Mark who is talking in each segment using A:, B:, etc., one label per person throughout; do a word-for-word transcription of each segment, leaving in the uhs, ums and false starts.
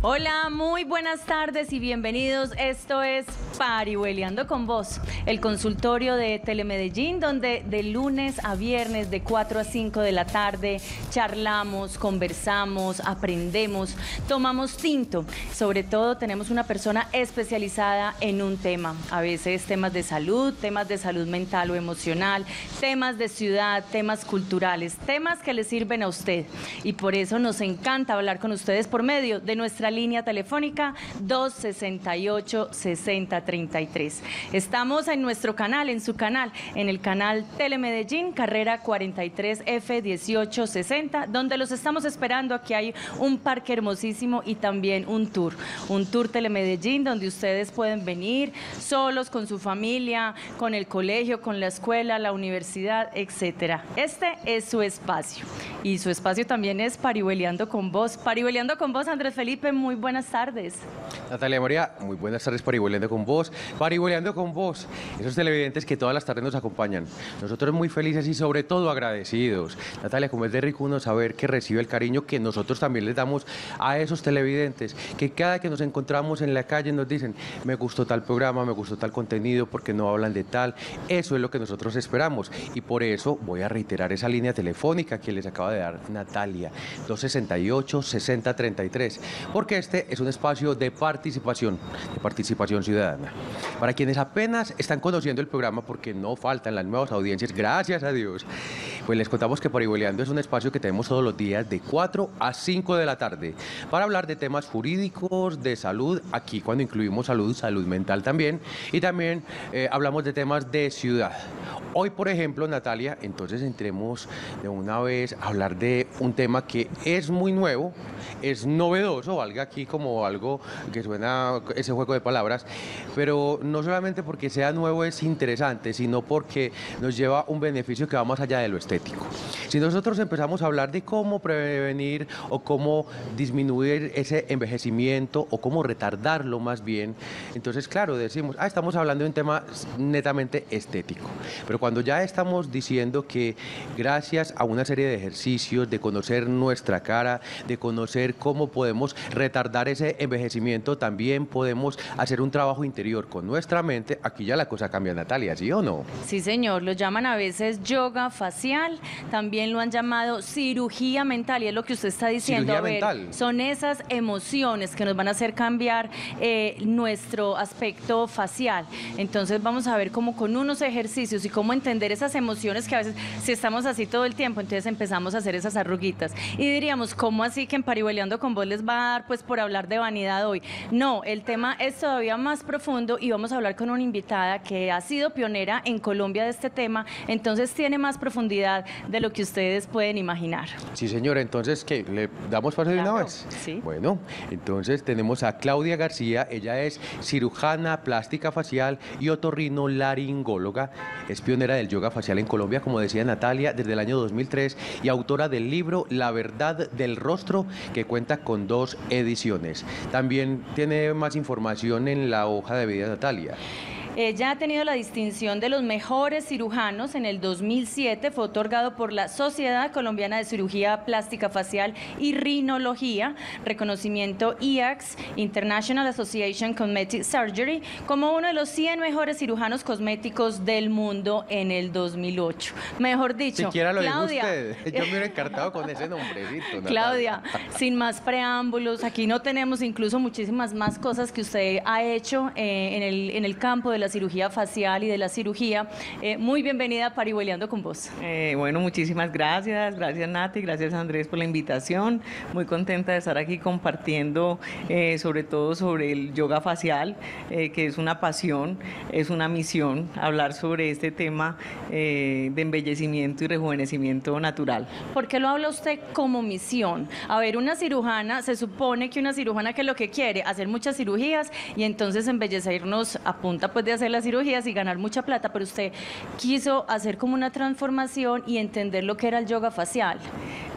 A: Hola, muy buenas tardes y bienvenidos. Esto es Parihueliando con Vos, el consultorio de Telemedellín, donde de lunes a viernes de cuatro a cinco de la tarde charlamos, conversamos, aprendemos, tomamos tinto. Sobre todo tenemos una persona especializada en un tema, a veces temas de salud, temas de salud mental o emocional, temas de ciudad, temas culturales, temas que le sirven a usted. Y por eso nos encanta hablar con ustedes por medio de nuestra línea telefónica dos sesenta y ocho, sesenta treinta y tres. Estamos en nuestro canal, en su canal, en el canal Telemedellín, carrera cuarenta y tres F dieciocho sesenta, donde los estamos esperando. Aquí hay un parque hermosísimo y también un tour, un tour Telemedellín, donde ustedes pueden venir solos, con su familia, con el colegio, con la escuela, la universidad, etcétera. Este es su espacio y su espacio también es Parihueliando con Vos. Parihueliando con Vos, Andrés Felipe, muy buenas tardes.
B: Natalia María, muy buenas tardes. Parihueliando con Vos, Parihueliando con Vos, esos televidentes que todas las tardes nos acompañan. Nosotros muy felices y sobre todo agradecidos. Natalia, como es de rico uno saber que recibe el cariño que nosotros también les damos a esos televidentes, que cada que nos encontramos en la calle nos dicen, me gustó tal programa, me gustó tal contenido, porque no hablan de tal. Eso es lo que nosotros esperamos y por eso voy a reiterar esa línea telefónica que les acaba de dar Natalia, dos sesenta y ocho, sesenta treinta y tres, porque este es un espacio de participación, de participación ciudadana. Para quienes apenas están conociendo el programa, porque no faltan las nuevas audiencias, gracias a Dios, pues les contamos que Parihueliando es un espacio que tenemos todos los días de cuatro a cinco de la tarde para hablar de temas jurídicos, de salud, aquí cuando incluimos salud, salud mental también, y también eh, hablamos de temas de ciudad. Hoy, por ejemplo, Natalia, entonces entremos de una vez a hablar de un tema que es muy nuevo, es novedoso, valga aquí como algo que suena ese juego de palabras, pero no solamente porque sea nuevo es interesante, sino porque nos lleva un beneficio que va más allá de lo estético. Si nosotros empezamos a hablar de cómo prevenir o cómo disminuir ese envejecimiento o cómo retardarlo más bien, entonces claro, decimos, ah, estamos hablando de un tema netamente estético, pero cuando ya estamos diciendo que gracias a una serie de ejercicios, de conocer nuestra cara, de conocer cómo podemos retardar ese envejecimiento, también podemos hacer un trabajo interior con nuestra mente, aquí ya la cosa cambia, Natalia, ¿sí o no?
A: Sí, señor, lo llaman a veces yoga facial, también lo han llamado cirugía mental, y es lo que usted está diciendo.
B: Cirugía
A: a ver,
B: mental.
A: Son esas emociones que nos van a hacer cambiar eh, nuestro aspecto facial. Entonces vamos a ver cómo con unos ejercicios y cómo entender esas emociones que a veces, si estamos así todo el tiempo, entonces empezamos a hacer esas arruguitas. Y diríamos, ¿cómo así que en Parihueliando con Vos les va a dar pues por hablar de vanidad hoy? No, el tema es todavía más profundo y vamos a hablar con una invitada que ha sido pionera en Colombia de este tema, entonces tiene más profundidad de lo que ustedes pueden imaginar.
B: Sí, señora, entonces, ¿qué? ¿Le damos paso de
A: Claro,
B: una vez?
A: sí.
B: Bueno, entonces tenemos a Claudia García, ella es cirujana plástica facial y otorrinolaringóloga, es pionera del yoga facial en Colombia, como decía Natalia, desde el año dos mil tres y autora del libro La verdad del rostro, que cuenta con dos ediciones. También tiene más información en la hoja de vida, Natalia.
A: Ella ha tenido la distinción de los mejores cirujanos en el dos mil siete, fue otorgado por la Sociedad Colombiana de Cirugía Plástica Facial y Rinología, reconocimiento I A C S, International Association Cosmetic Surgery, como uno de los cien mejores cirujanos cosméticos del mundo en el dos mil ocho. Mejor dicho,
B: Siquiera lo dijo
A: Claudia,
B: usted, yo me hubiera encartado con ese nombrecito, Natalia.
A: Claudia, sin más preámbulos, aquí no tenemos incluso muchísimas más cosas que usted ha hecho eh, en, el, en el campo de la cirugía facial y de la cirugía. Eh, muy bienvenida a Parihueliando con Vos.
C: Eh, bueno, muchísimas gracias, gracias Nati, gracias Andrés por la invitación. Muy contenta de estar aquí compartiendo eh, sobre todo sobre el yoga facial, eh, que es una pasión, es una misión, hablar sobre este tema eh, de embellecimiento y rejuvenecimiento natural.
A: ¿Por qué lo habla usted como misión? A ver, una cirujana, se supone que una cirujana que lo que quiere, hacer muchas cirugías y entonces embellecernos a punta pues de hacer las cirugías y ganar mucha plata, pero usted quiso hacer como una transformación y entender lo que era el yoga facial.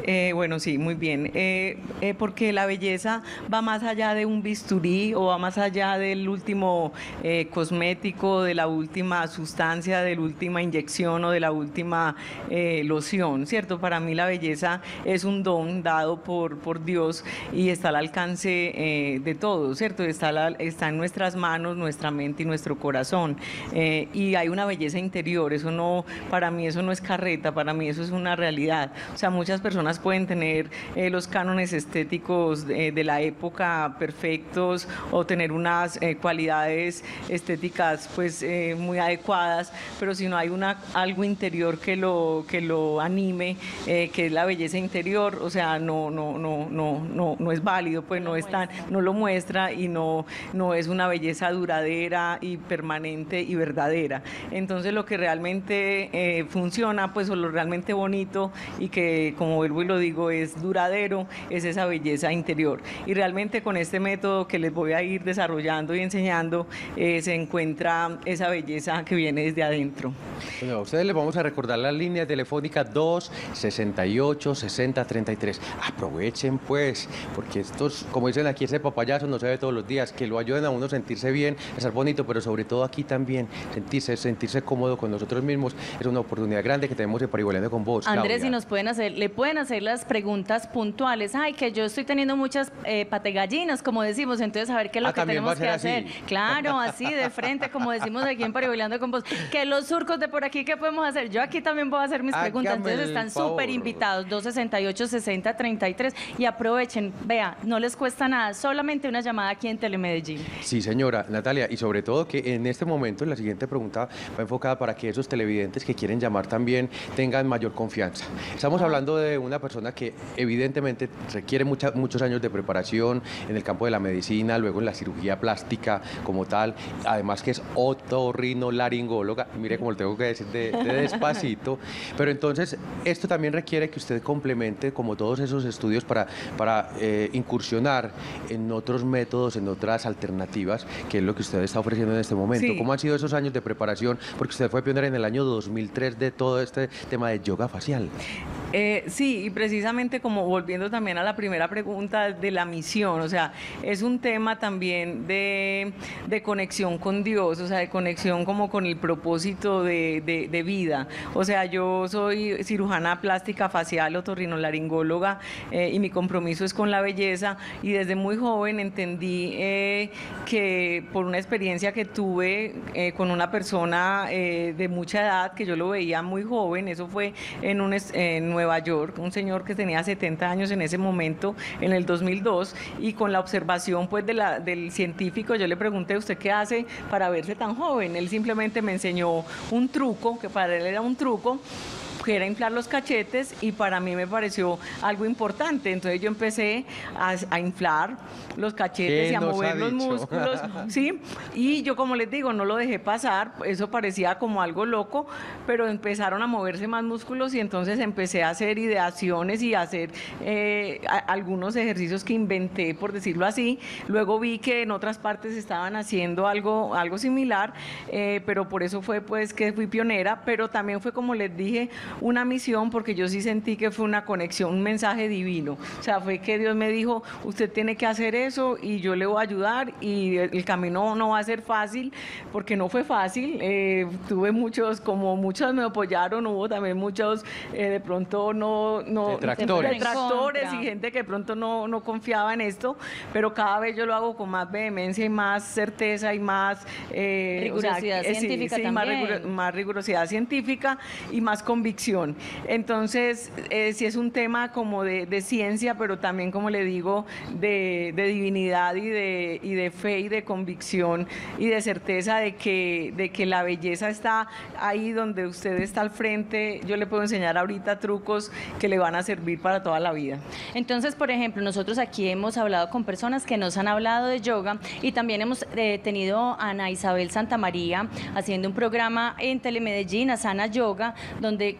C: Eh, bueno, sí, muy bien. Eh, eh, porque la belleza va más allá de un bisturí o va más allá del último eh, cosmético, de la última sustancia, de la última inyección o de la última eh, loción, ¿cierto? Para mí la belleza es un don dado por, por Dios y está al alcance eh, de todos, ¿cierto? Está, la, está en nuestras manos, nuestra mente y nuestro corazón. Eh, y hay una belleza interior, eso no, para mí eso no es carreta, para mí eso es una realidad. O sea, muchas personas pueden tener eh, los cánones estéticos de, de la época perfectos o tener unas eh, cualidades estéticas pues eh, muy adecuadas, pero si no hay una, algo interior que lo, que lo anime, eh, que es la belleza interior, o sea, no, no, no, no, no, no es válido, pues no, no, es tan, no lo muestra y no, no es una belleza duradera y permanente y verdadera. Entonces lo que realmente eh, funciona, pues o lo realmente bonito y que, como vuelvo y lo digo, es duradero, es esa belleza interior. Y realmente con este método que les voy a ir desarrollando y enseñando, eh, se encuentra esa belleza que viene desde adentro.
B: Bueno, a ustedes les vamos a recordar la línea telefónica dos sesenta y ocho, sesenta, treinta y tres. Aprovechen pues, porque estos, como dicen aquí, ese papayazo no se ve todos los días, que lo ayuden a uno a sentirse bien, a estar bonito, pero sobre todo aquí también, sentirse, sentirse cómodo con nosotros mismos. Es una oportunidad grande que tenemos en Parihueliando con Vos,
A: Andrés,
B: Claudia.
A: si nos pueden hacer, le pueden hacer las preguntas puntuales. Ay, que yo estoy teniendo muchas eh, pategallinas, como decimos, entonces a ver qué es lo
B: Ah,
A: que
B: también va
A: tenemos
B: a ser
A: que
B: así.
A: hacer. Claro, así de frente, como decimos aquí en Parihueliando con Vos. Que los surcos de por aquí, ¿qué podemos hacer? Yo aquí también puedo hacer mis preguntas.
B: Hágame
A: Entonces
B: el
A: están
B: favor.
A: súper invitados, dos sesenta y ocho, sesenta, treinta y tres. Y aprovechen, vea, no les cuesta nada, solamente una llamada aquí en Telemedellín.
B: Sí, señora Natalia, y sobre todo que en este momento la siguiente pregunta va enfocada para que esos televidentes que quieren llamar también tengan mayor confianza. Estamos hablando de una persona que evidentemente requiere mucha, muchos años de preparación en el campo de la medicina, luego en la cirugía plástica como tal, además que es otorrinolaringóloga, mire cómo lo tengo que decir de, de despacito, pero entonces esto también requiere que usted complemente como todos esos estudios para, para eh, incursionar en otros métodos, en otras alternativas, que es lo que usted está ofreciendo en este momento.
C: Sí.
B: ¿Cómo han sido esos años de preparación? Porque usted fue pionera en el año dos mil tres de todo este tema de yoga facial.
C: Eh, sí, y precisamente como volviendo también a la primera pregunta de la misión, o sea, es un tema también de, de conexión con Dios, o sea, de conexión como con el propósito de, de, de vida. O sea, yo soy cirujana plástica facial, otorrinolaringóloga, eh, y mi compromiso es con la belleza, y desde muy joven entendí eh, que por una experiencia que tuve eh, con una persona eh, de mucha edad, que yo lo veía muy joven, eso fue en un... En Nueva York, un señor que tenía setenta años en ese momento, en el dos mil dos, y con la observación pues de la, del científico, yo le pregunté, ¿usted qué hace para verse tan joven? Él simplemente me enseñó un truco, que para él era un truco, que era inflar los cachetes, y para mí me pareció algo importante. Entonces yo empecé a, a inflar los cachetes y a mover los músculos, ¿sí? Y yo, como les digo, no lo dejé pasar, eso parecía como algo loco, pero empezaron a moverse más músculos y entonces empecé a hacer ideaciones y a hacer eh, a, algunos ejercicios que inventé, por decirlo así. Luego vi que en otras partes estaban haciendo algo, algo similar, eh, pero por eso fue pues que fui pionera, pero también fue, como les dije, una misión, porque yo sí sentí que fue una conexión, un mensaje divino. O sea, fue que Dios me dijo, usted tiene que hacer eso y yo le voy a ayudar, y el camino no va a ser fácil, porque no fue fácil. Eh, tuve muchos, como muchos me apoyaron, hubo también muchos, eh, de pronto no... no
B: detractores.
C: detractores y gente que de pronto no, no confiaba en esto, pero cada vez yo lo hago con más vehemencia y más certeza y más... Eh,
A: rigurosidad
C: o sea, eh,
A: científica
C: sí, sí,
A: también.
C: Más, riguro, más rigurosidad científica y más convicción. Entonces, eh, sí es un tema como de, de ciencia, pero también, como le digo, de, de divinidad y de, y de fe y de convicción y de certeza de que, de que la belleza está ahí donde usted está al frente. Yo le puedo enseñar ahorita trucos que le van a servir para toda la vida.
A: Entonces, por ejemplo, nosotros aquí hemos hablado con personas que nos han hablado de yoga, y también hemos eh, tenido a Ana Isabel Santamaría haciendo un programa en Telemedellín, Asana Yoga, donde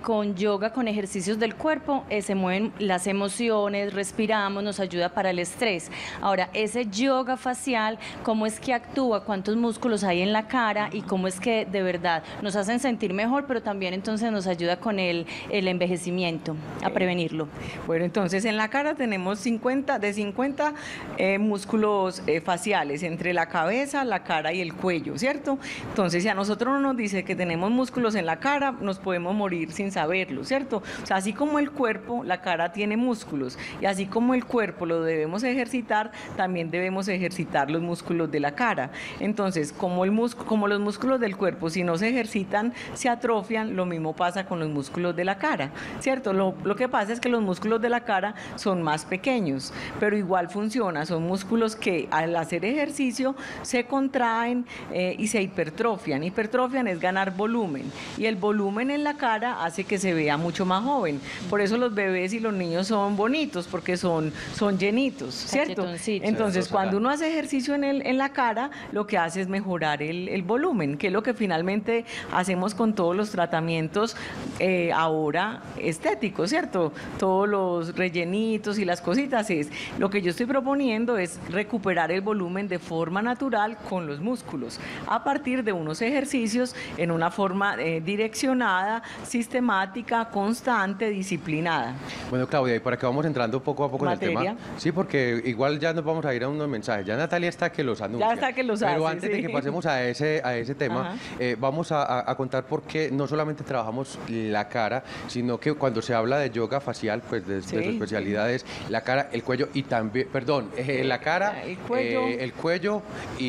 A: con yoga, con ejercicios del cuerpo, eh, se mueven las emociones, respiramos, nos ayuda para el estrés. Ahora, ese yoga facial, ¿cómo es que actúa? ¿Cuántos músculos hay en la cara? Y cómo es que de verdad nos hacen sentir mejor, pero también entonces nos ayuda con el, el envejecimiento, a prevenirlo.
C: Bueno, entonces en la cara tenemos cincuenta, de cincuenta eh, músculos eh, faciales entre la cabeza, la cara y el cuello, ¿cierto? Entonces, si a nosotros no nos dice que tenemos músculos en la cara, nos podemos morir sin saberlo, ¿cierto? O sea, así como el cuerpo, la cara tiene músculos, y así como el cuerpo lo debemos ejercitar, también debemos ejercitar los músculos de la cara. Entonces, como, el músculo, como los músculos del cuerpo, si no se ejercitan, se atrofian, lo mismo pasa con los músculos de la cara, ¿cierto? Lo, lo que pasa es que los músculos de la cara son más pequeños, pero igual funciona, son músculos que al hacer ejercicio se contraen eh, y se hipertrofian. Hipertrofian es ganar volumen, y el volumen en la cara hace que se vea mucho más joven. Por eso los bebés y los niños son bonitos, porque son, son llenitos, ¿cierto? Entonces, cuando uno hace ejercicio en, el, en la cara, lo que hace es mejorar el, el volumen, que es lo que finalmente hacemos con todos los tratamientos eh, ahora estéticos, ¿cierto? Todos los rellenitos y las cositas, es lo que yo estoy proponiendo es recuperar el volumen de forma natural con los músculos, a partir de unos ejercicios en una forma eh, direccionada, sistemática, constante, disciplinada.
B: Bueno, Claudia, y para que vamos entrando poco a poco
C: Materia.
B: en el tema, sí, porque igual ya nos vamos a ir a unos mensajes, ya Natalia está que los anuncia.
C: Ya está que los
B: Pero
C: hace,
B: antes
C: sí.
B: de que pasemos a ese, a ese tema, eh, vamos a, a, a contar por qué no solamente trabajamos la cara, sino que cuando se habla de yoga facial, pues de,
C: Sí.
B: de su especialidad es la cara, el cuello y también, perdón, eh, la cara,
C: El cuello.
B: eh, el cuello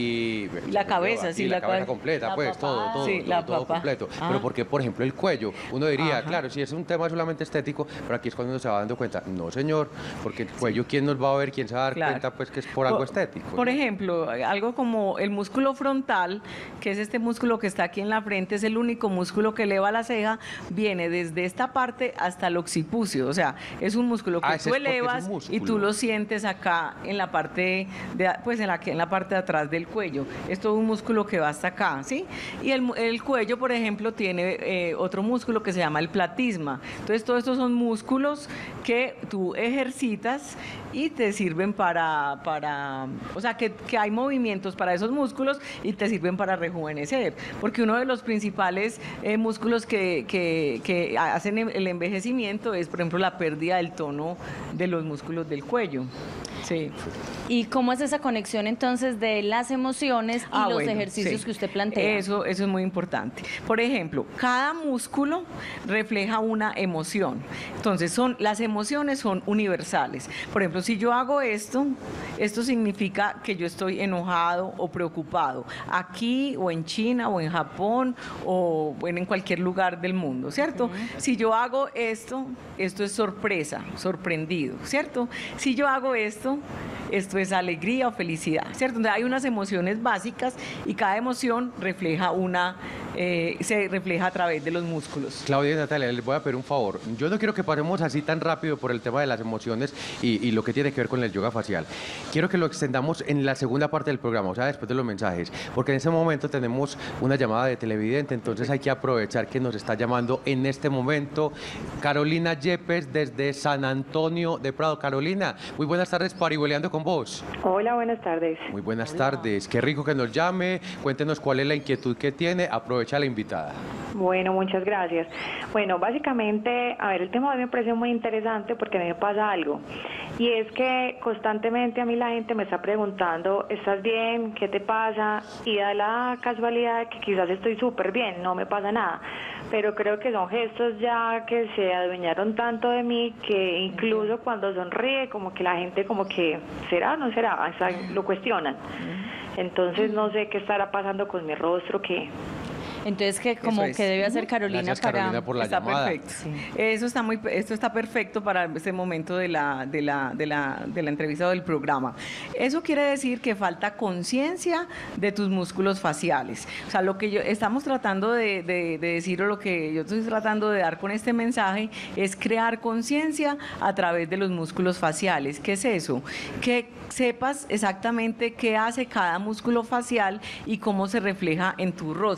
B: y,
C: Y la cabeza, sí,
B: y la,
C: la
B: cabeza
C: cabeza.
B: completa,
C: La
B: pues
C: papada.
B: todo, todo,
C: Sí,
B: todo,
C: la
B: todo
C: papa.
B: completo.
C: Ajá.
B: Pero porque, por ejemplo, el cuello, uno diría,
C: Ajá.
B: claro, si es un tema solamente estético, pero aquí es cuando uno se va dando cuenta, no señor, porque el cuello, ¿quién nos va a ver? ¿Quién se va a dar
C: Claro.
B: cuenta? Pues que es por algo estético.
C: Por
B: ¿no?
C: ejemplo, algo como el músculo frontal, que es este músculo que está aquí en la frente, es el único músculo que eleva la ceja, viene desde esta parte hasta el occipucio, o sea, es un músculo que
B: Ah, ese
C: tú
B: es porque es un
C: elevas
B: músculo.
C: y tú lo sientes acá en la parte de, pues en la, en la parte de atrás del cuello. Es todo un músculo que va hasta acá, ¿sí? Y el, el cuello, por ejemplo, tiene eh, otro músculo que se llama el platisma. Entonces, todos estos son músculos que tú ejercitas y te sirven para, para o sea, que, que hay movimientos para esos músculos y te sirven para rejuvenecer, porque uno de los principales eh, músculos que, que, que hacen el envejecimiento es, por ejemplo, la pérdida del tono de los músculos del cuello. Sí.
A: ¿Y cómo es esa conexión entonces de las emociones y
C: Ah,
A: los
C: bueno,
A: ejercicios
C: sí.
A: que usted plantea?
C: Eso, eso es muy importante. Por ejemplo, cada músculo refleja una emoción. Entonces, son, las emociones son universales. Por ejemplo, si yo hago esto, esto significa que yo estoy enojado o preocupado, aquí o en China o en Japón o bueno, en cualquier lugar del mundo, ¿cierto? Uh-huh. Si yo hago esto, esto es sorpresa, sorprendido, ¿cierto? Si yo hago esto, esto es alegría o felicidad, ¿cierto? Entonces hay unas emociones básicas y cada emoción refleja una, eh, se refleja a través de los músculos.
B: Claudia y Natalia, les voy a pedir un favor. Yo no quiero que pasemos así tan rápido por el tema de las emociones y, y lo que tiene que ver con el yoga facial. Quiero que lo extendamos en la segunda parte del programa, o sea, después de los mensajes, porque en ese momento tenemos una llamada de televidente, entonces hay que aprovechar que nos está llamando en este momento Carolina Yepes desde San Antonio de Prado. Carolina, muy buenas tardes, parihueleando con vos.
D: Hola, buenas tardes.
B: Muy buenas Hola. tardes, qué rico que nos llame, cuéntenos cuál es la inquietud que tiene, aprovecha la invitada.
D: Bueno, muchas gracias. Bueno, básicamente, a ver, el tema de hoy me parece muy interesante porque a mí me pasa algo, y es que constantemente a mí la gente me está preguntando, ¿estás bien? ¿Qué te pasa? Y da la casualidad de que quizás estoy súper bien, no me pasa nada, pero creo que son gestos ya que se adueñaron tanto de mí que incluso cuando sonríe, como que la gente como que, ¿será o no será? O sea, lo cuestionan. Entonces no sé qué estará pasando con mi rostro, que...
A: Entonces, ¿qué, como
C: es.
A: que debe hacer Carolina
B: Gracias,
A: para...?
B: Carolina, por la
C: está
B: llamada.
C: Perfecto. Sí. Eso está muy, esto está perfecto para ese momento de la, de, la, de, la, de la entrevista o del programa. Eso quiere decir que falta conciencia de tus músculos faciales. O sea, lo que yo estamos tratando de, de, de decir, o lo que yo estoy tratando de dar con este mensaje, es crear conciencia a través de los músculos faciales. ¿Qué es eso? Que sepas exactamente qué hace cada músculo facial y cómo se refleja en tu rostro.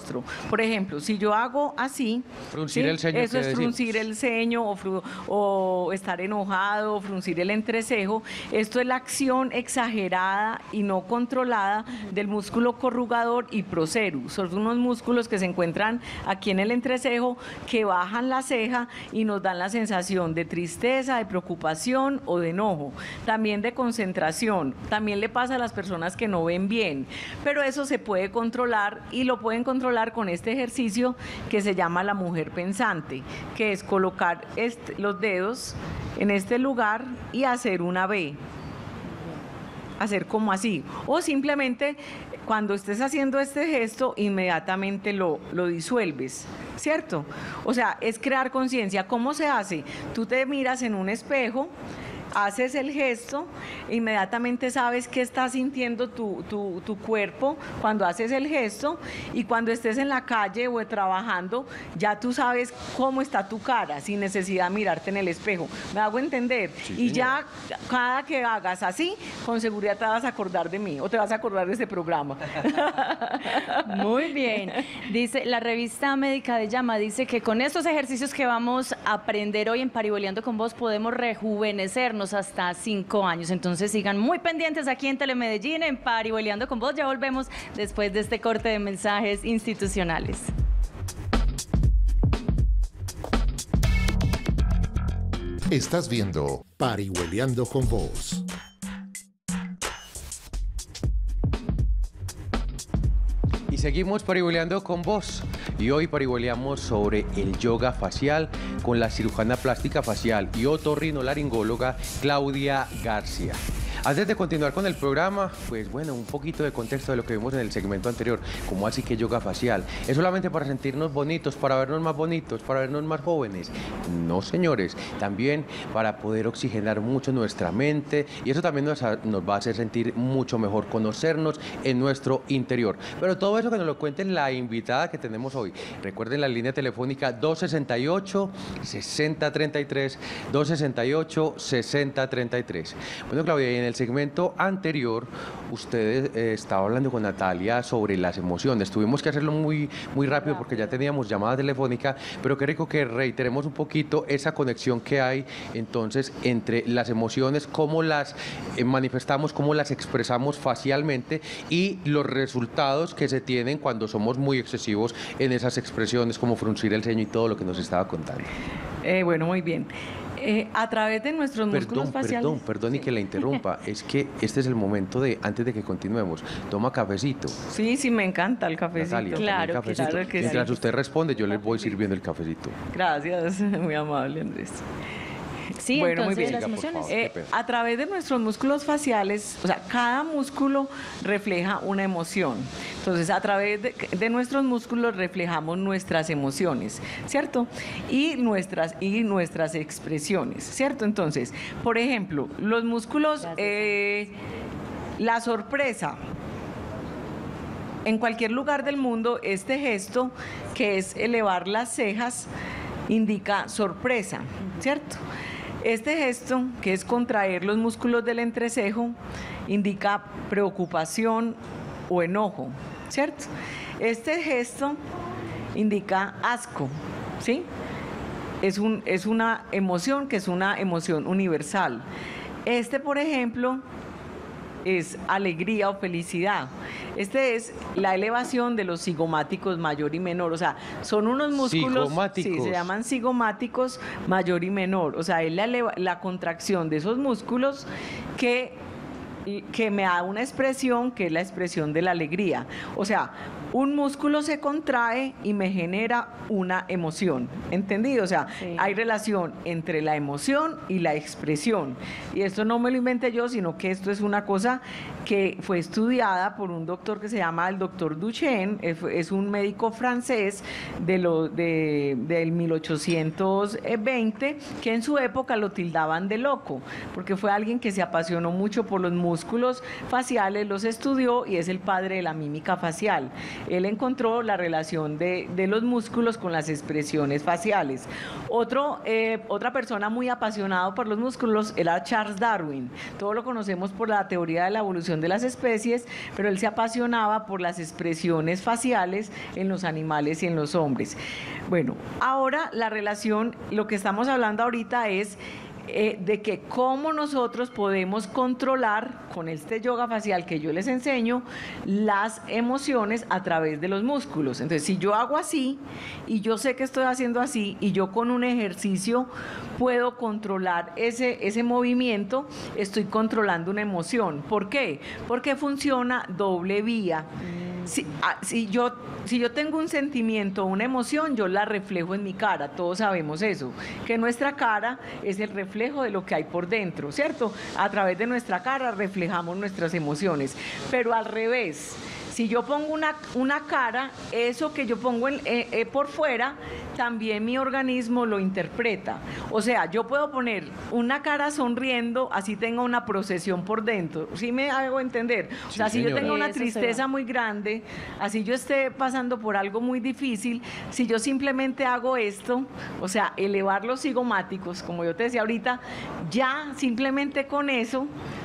C: Por ejemplo, si yo hago así,
B: Fruncir
C: ¿sí?
B: el ceño,
C: eso
B: ¿qué
C: es
B: decimos?
C: fruncir el ceño o, fru- o estar enojado, o fruncir el entrecejo. Esto es la acción exagerada y no controlada del músculo corrugador y procerus. Son unos músculos que se encuentran aquí en el entrecejo que bajan la ceja y nos dan la sensación de tristeza, de preocupación o de enojo, también de concentración. También le pasa a las personas que no ven bien, pero eso se puede controlar y lo pueden controlar con este ejercicio que se llama la mujer pensante, que es colocar este- los dedos en este lugar y hacer una V. Hacer como así. O simplemente cuando estés haciendo este gesto, inmediatamente lo, lo disuelves, ¿cierto? O sea, es crear conciencia. ¿Cómo se hace? Tú te miras en un espejo, haces el gesto, inmediatamente sabes qué está sintiendo tu, tu, tu cuerpo cuando haces el gesto, y cuando estés en la calle o trabajando, ya tú sabes cómo está tu cara, sin necesidad de mirarte en el espejo. ¿Me hago entender?
B: Sí,
C: y
B: señora.
C: ya cada que hagas así, con seguridad te vas a acordar de mí o te vas a acordar de este programa.
A: Muy bien. Dice, la revista médica de Llama dice que con estos ejercicios que vamos a aprender hoy en Parihueliando con Vos podemos rejuvenecernos hasta cinco años. Entonces sigan muy pendientes aquí en Telemedellín, en Parihueliando con Vos. Ya volvemos después de este corte de mensajes institucionales.
E: Estás viendo Parihueliando con Vos.
B: Y seguimos parihueliando con vos. Y hoy parihueleamos sobre el yoga facial con la cirujana plástica facial y otorrinolaringóloga Claudia García. Antes de continuar con el programa, pues bueno, un poquito de contexto de lo que vimos en el segmento anterior. ¿Cómo así que yoga facial? ¿Es solamente para sentirnos bonitos, para vernos más bonitos, para vernos más jóvenes? No, señores. También para poder oxigenar mucho nuestra mente, y eso también nos, nos va a hacer sentir mucho mejor, conocernos en nuestro interior. Pero todo eso que nos lo cuente la invitada que tenemos hoy. Recuerden la línea telefónica dos sesenta y ocho, sesenta treinta y tres, dos sesenta y ocho, sesenta treinta y tres. Bueno, Claudia, y en el segmento anterior usted eh, estaba hablando con Natalia sobre las emociones. Tuvimos que hacerlo muy, muy rápido porque ya teníamos llamada telefónica, pero qué rico que reiteremos un poquito esa conexión que hay entonces entre las emociones, cómo las eh, manifestamos, cómo las expresamos facialmente y los resultados que se tienen cuando somos muy excesivos en esas expresiones, como fruncir el ceño y todo lo que nos estaba contando.
C: Eh, bueno, muy bien. Eh, a través de nuestros músculos
B: Perdón,
C: faciales.
B: perdón, perdón y que la interrumpa. Es que este es el momento de, antes de que continuemos, toma cafecito.
C: Sí, sí, me encanta el cafecito.
B: Natalia, tome
A: Claro que
B: cafecito.
C: claro que
B: Mientras
C: sí.
B: usted responde, yo les voy sirviendo el cafecito.
C: Gracias, muy amable, Andrés.
A: Sí,
C: Bueno, muy
A: entonces
C: bien.
A: las
B: Siga, por
A: emociones.
B: favor.
C: Eh,
B: Qué pena.
C: a través de nuestros músculos faciales, o sea, cada músculo refleja una emoción. Entonces, a través de, de nuestros músculos reflejamos nuestras emociones, ¿cierto? Y nuestras, y nuestras expresiones, ¿cierto? Entonces, por ejemplo, los músculos, eh, la sorpresa. En cualquier lugar del mundo, este gesto, que es elevar las cejas, indica sorpresa, ¿cierto? Este gesto, que es contraer los músculos del entrecejo, indica preocupación o enojo, ¿cierto? Este gesto indica asco, ¿sí? Es, un, es una emoción que es una emoción universal. Este, por ejemplo, es alegría o felicidad. Este es la elevación de los cigomáticos mayor y menor, o sea, son unos músculos,
B: Cigomáticos.
C: sí, se llaman cigomáticos mayor y menor, o sea, es la, eleva- la contracción de esos músculos que, que me da una expresión que es la expresión de la alegría, o sea, un músculo se contrae y me genera una emoción, ¿entendido? O sea,
A: Sí.
C: hay relación entre la emoción y la expresión. Y esto no me lo inventé yo, sino que esto es una cosa que fue estudiada por un doctor que se llama el doctor Duchenne, es, es un médico francés de lo, de, del mil ochocientos veinte, que en su época lo tildaban de loco, porque fue alguien que se apasionó mucho por los músculos faciales, los estudió y es el padre de la mímica facial. Él encontró la relación de, de los músculos con las expresiones faciales. Otro, eh, otra persona muy apasionada por los músculos era Charles Darwin. Todos lo conocemos por la teoría de la evolución de las especies, pero él se apasionaba por las expresiones faciales en los animales y en los hombres. Bueno, ahora la relación, lo que estamos hablando ahorita es Eh, de que cómo nosotros podemos controlar con este yoga facial que yo les enseño las emociones a través de los músculos. Entonces, si yo hago así y yo sé que estoy haciendo así y yo con un ejercicio puedo controlar ese, ese movimiento, estoy controlando una emoción. ¿Por qué? Porque funciona doble vía. Si, ah, si, yo, si yo tengo un sentimiento o una emoción, yo la reflejo en mi cara, todos sabemos eso, que nuestra cara es el reflejo de lo que hay por dentro, ¿cierto? A través de nuestra cara reflejamos nuestras emociones, pero al revés. Si yo pongo una, una cara, eso que yo pongo en, eh, eh, por fuera, también mi organismo lo interpreta. O sea, yo puedo poner una cara sonriendo, así tenga una procesión por dentro. ¿Sí me hago entender? O sea,
B: Sí,
C: si yo
B: señora.
C: tengo una
A: Eso se
C: tristeza
A: va.
C: muy grande, así yo esté pasando por algo muy difícil, si yo simplemente hago esto, o sea, elevar los cigomáticos, como yo te decía ahorita, ya simplemente con eso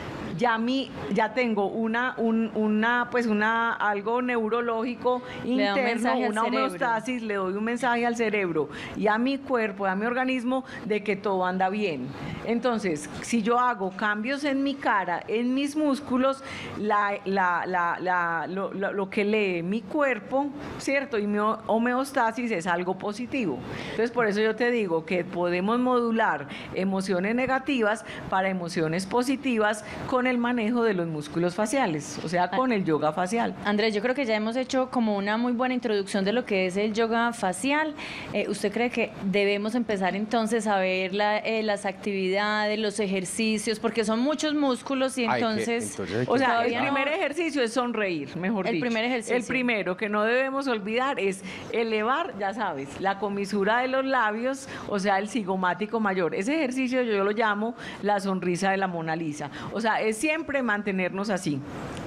C: ya mi, ya tengo una, un, una, pues una, algo neurológico
A: Le da un
C: interno,
A: mensaje al
C: una
A: cerebro.
C: homeostasis, le doy un mensaje al cerebro y a mi cuerpo, a mi organismo, de que todo anda bien. Entonces, si yo hago cambios en mi cara, en mis músculos, la, la, la, la, lo, lo, lo que lee mi cuerpo, ¿cierto? Y mi homeostasis es algo positivo. Entonces, por eso yo te digo que podemos modular emociones negativas para emociones positivas con el manejo de los músculos faciales, o sea, con el yoga facial.
A: Andrés, yo creo que ya hemos hecho como una muy buena introducción de lo que es el yoga facial. Eh, ¿Usted cree que debemos empezar entonces a ver la, eh, las actividades, los ejercicios, porque son muchos músculos y
B: Hay que-
A: entonces...
B: entonces hay que
C: O sea, el
A: Todavía no-
C: primer ejercicio es sonreír, mejor
A: El
C: dicho.
A: primer ejercicio.
C: El primero que no debemos olvidar es elevar, ya sabes, la comisura de los labios, o sea, el cigomático mayor. Ese ejercicio yo lo llamo la sonrisa de la Mona Lisa. O sea, es siempre mantenernos así.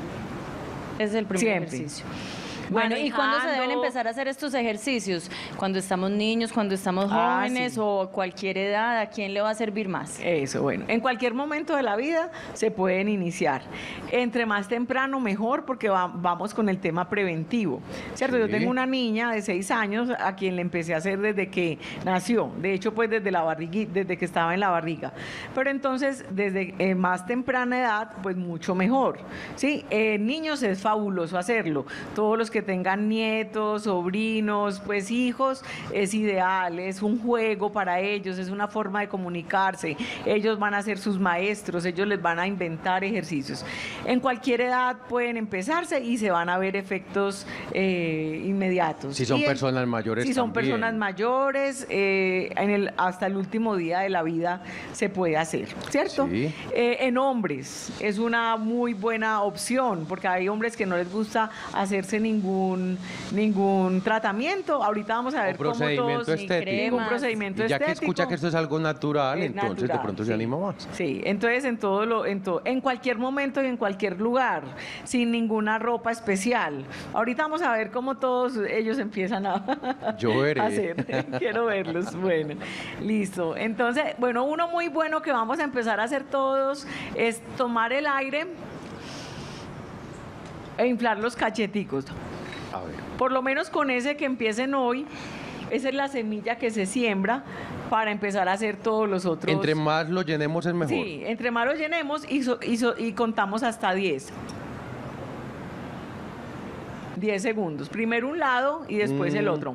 A: Ese es el primer
C: Siempre.
A: ejercicio. Bueno, ¿y cuándo se deben
C: Manejando.
A: empezar a hacer estos ejercicios? ¿Cuando estamos niños, cuando estamos
C: Ah,
A: jóvenes
C: sí.
A: o a cualquier edad? ¿A quién le va a servir más?
C: Eso, bueno, en cualquier momento de la vida se pueden iniciar. Entre más temprano, mejor, porque va- vamos con el tema preventivo, ¿cierto?
B: Sí.
C: Yo tengo una niña de seis años a quien le empecé a hacer desde que nació, de hecho, pues desde la barriga, desde que estaba en la barriga. Pero entonces, desde eh, más temprana edad, pues mucho mejor, ¿sí? Eh, niños es fabuloso hacerlo. Todos los que tengan nietos, sobrinos, pues hijos, es ideal, es un juego para ellos, es una forma de comunicarse. Ellos van a ser sus maestros, ellos les van a inventar ejercicios. En cualquier edad pueden empezarse y se van a ver efectos eh, inmediatos.
B: Si son
C: Y en-
B: personas mayores
C: Si son
B: también.
C: personas mayores, eh, en el, hasta el último día de la vida se puede hacer, ¿cierto?
B: Sí.
C: Eh, en hombres es una muy buena opción, porque hay hombres que no les gusta hacerse ningún, ningún tratamiento. Ahorita vamos a ver
B: O
C: cómo
B: procedimiento
C: todos...
B: estético.
C: Ningún
A: cremas.
C: procedimiento
B: Y ya que
C: estético.
B: escucha que esto es algo natural,
C: Es
B: entonces de
C: natural,
B: pronto
C: sí.
B: se anima más.
C: Sí, entonces en todo lo, en todo, en cualquier momento y en cualquier lugar, sin ninguna ropa especial. Ahorita vamos a ver cómo todos ellos empiezan a,
B: Yo veré.
C: a hacer. Quiero verlos. Bueno, listo. Entonces, bueno, uno muy bueno que vamos a empezar a hacer todos es tomar el aire e inflar los cacheticos.
B: A ver.
C: Por lo menos con ese que empiecen hoy, esa es la semilla que se siembra para empezar a hacer todos los otros.
B: Entre más lo llenemos es mejor.
C: Sí, entre más lo llenemos y, so- y so- y contamos hasta diez. diez segundos. Primero un lado y después el
B: Mm.
C: otro.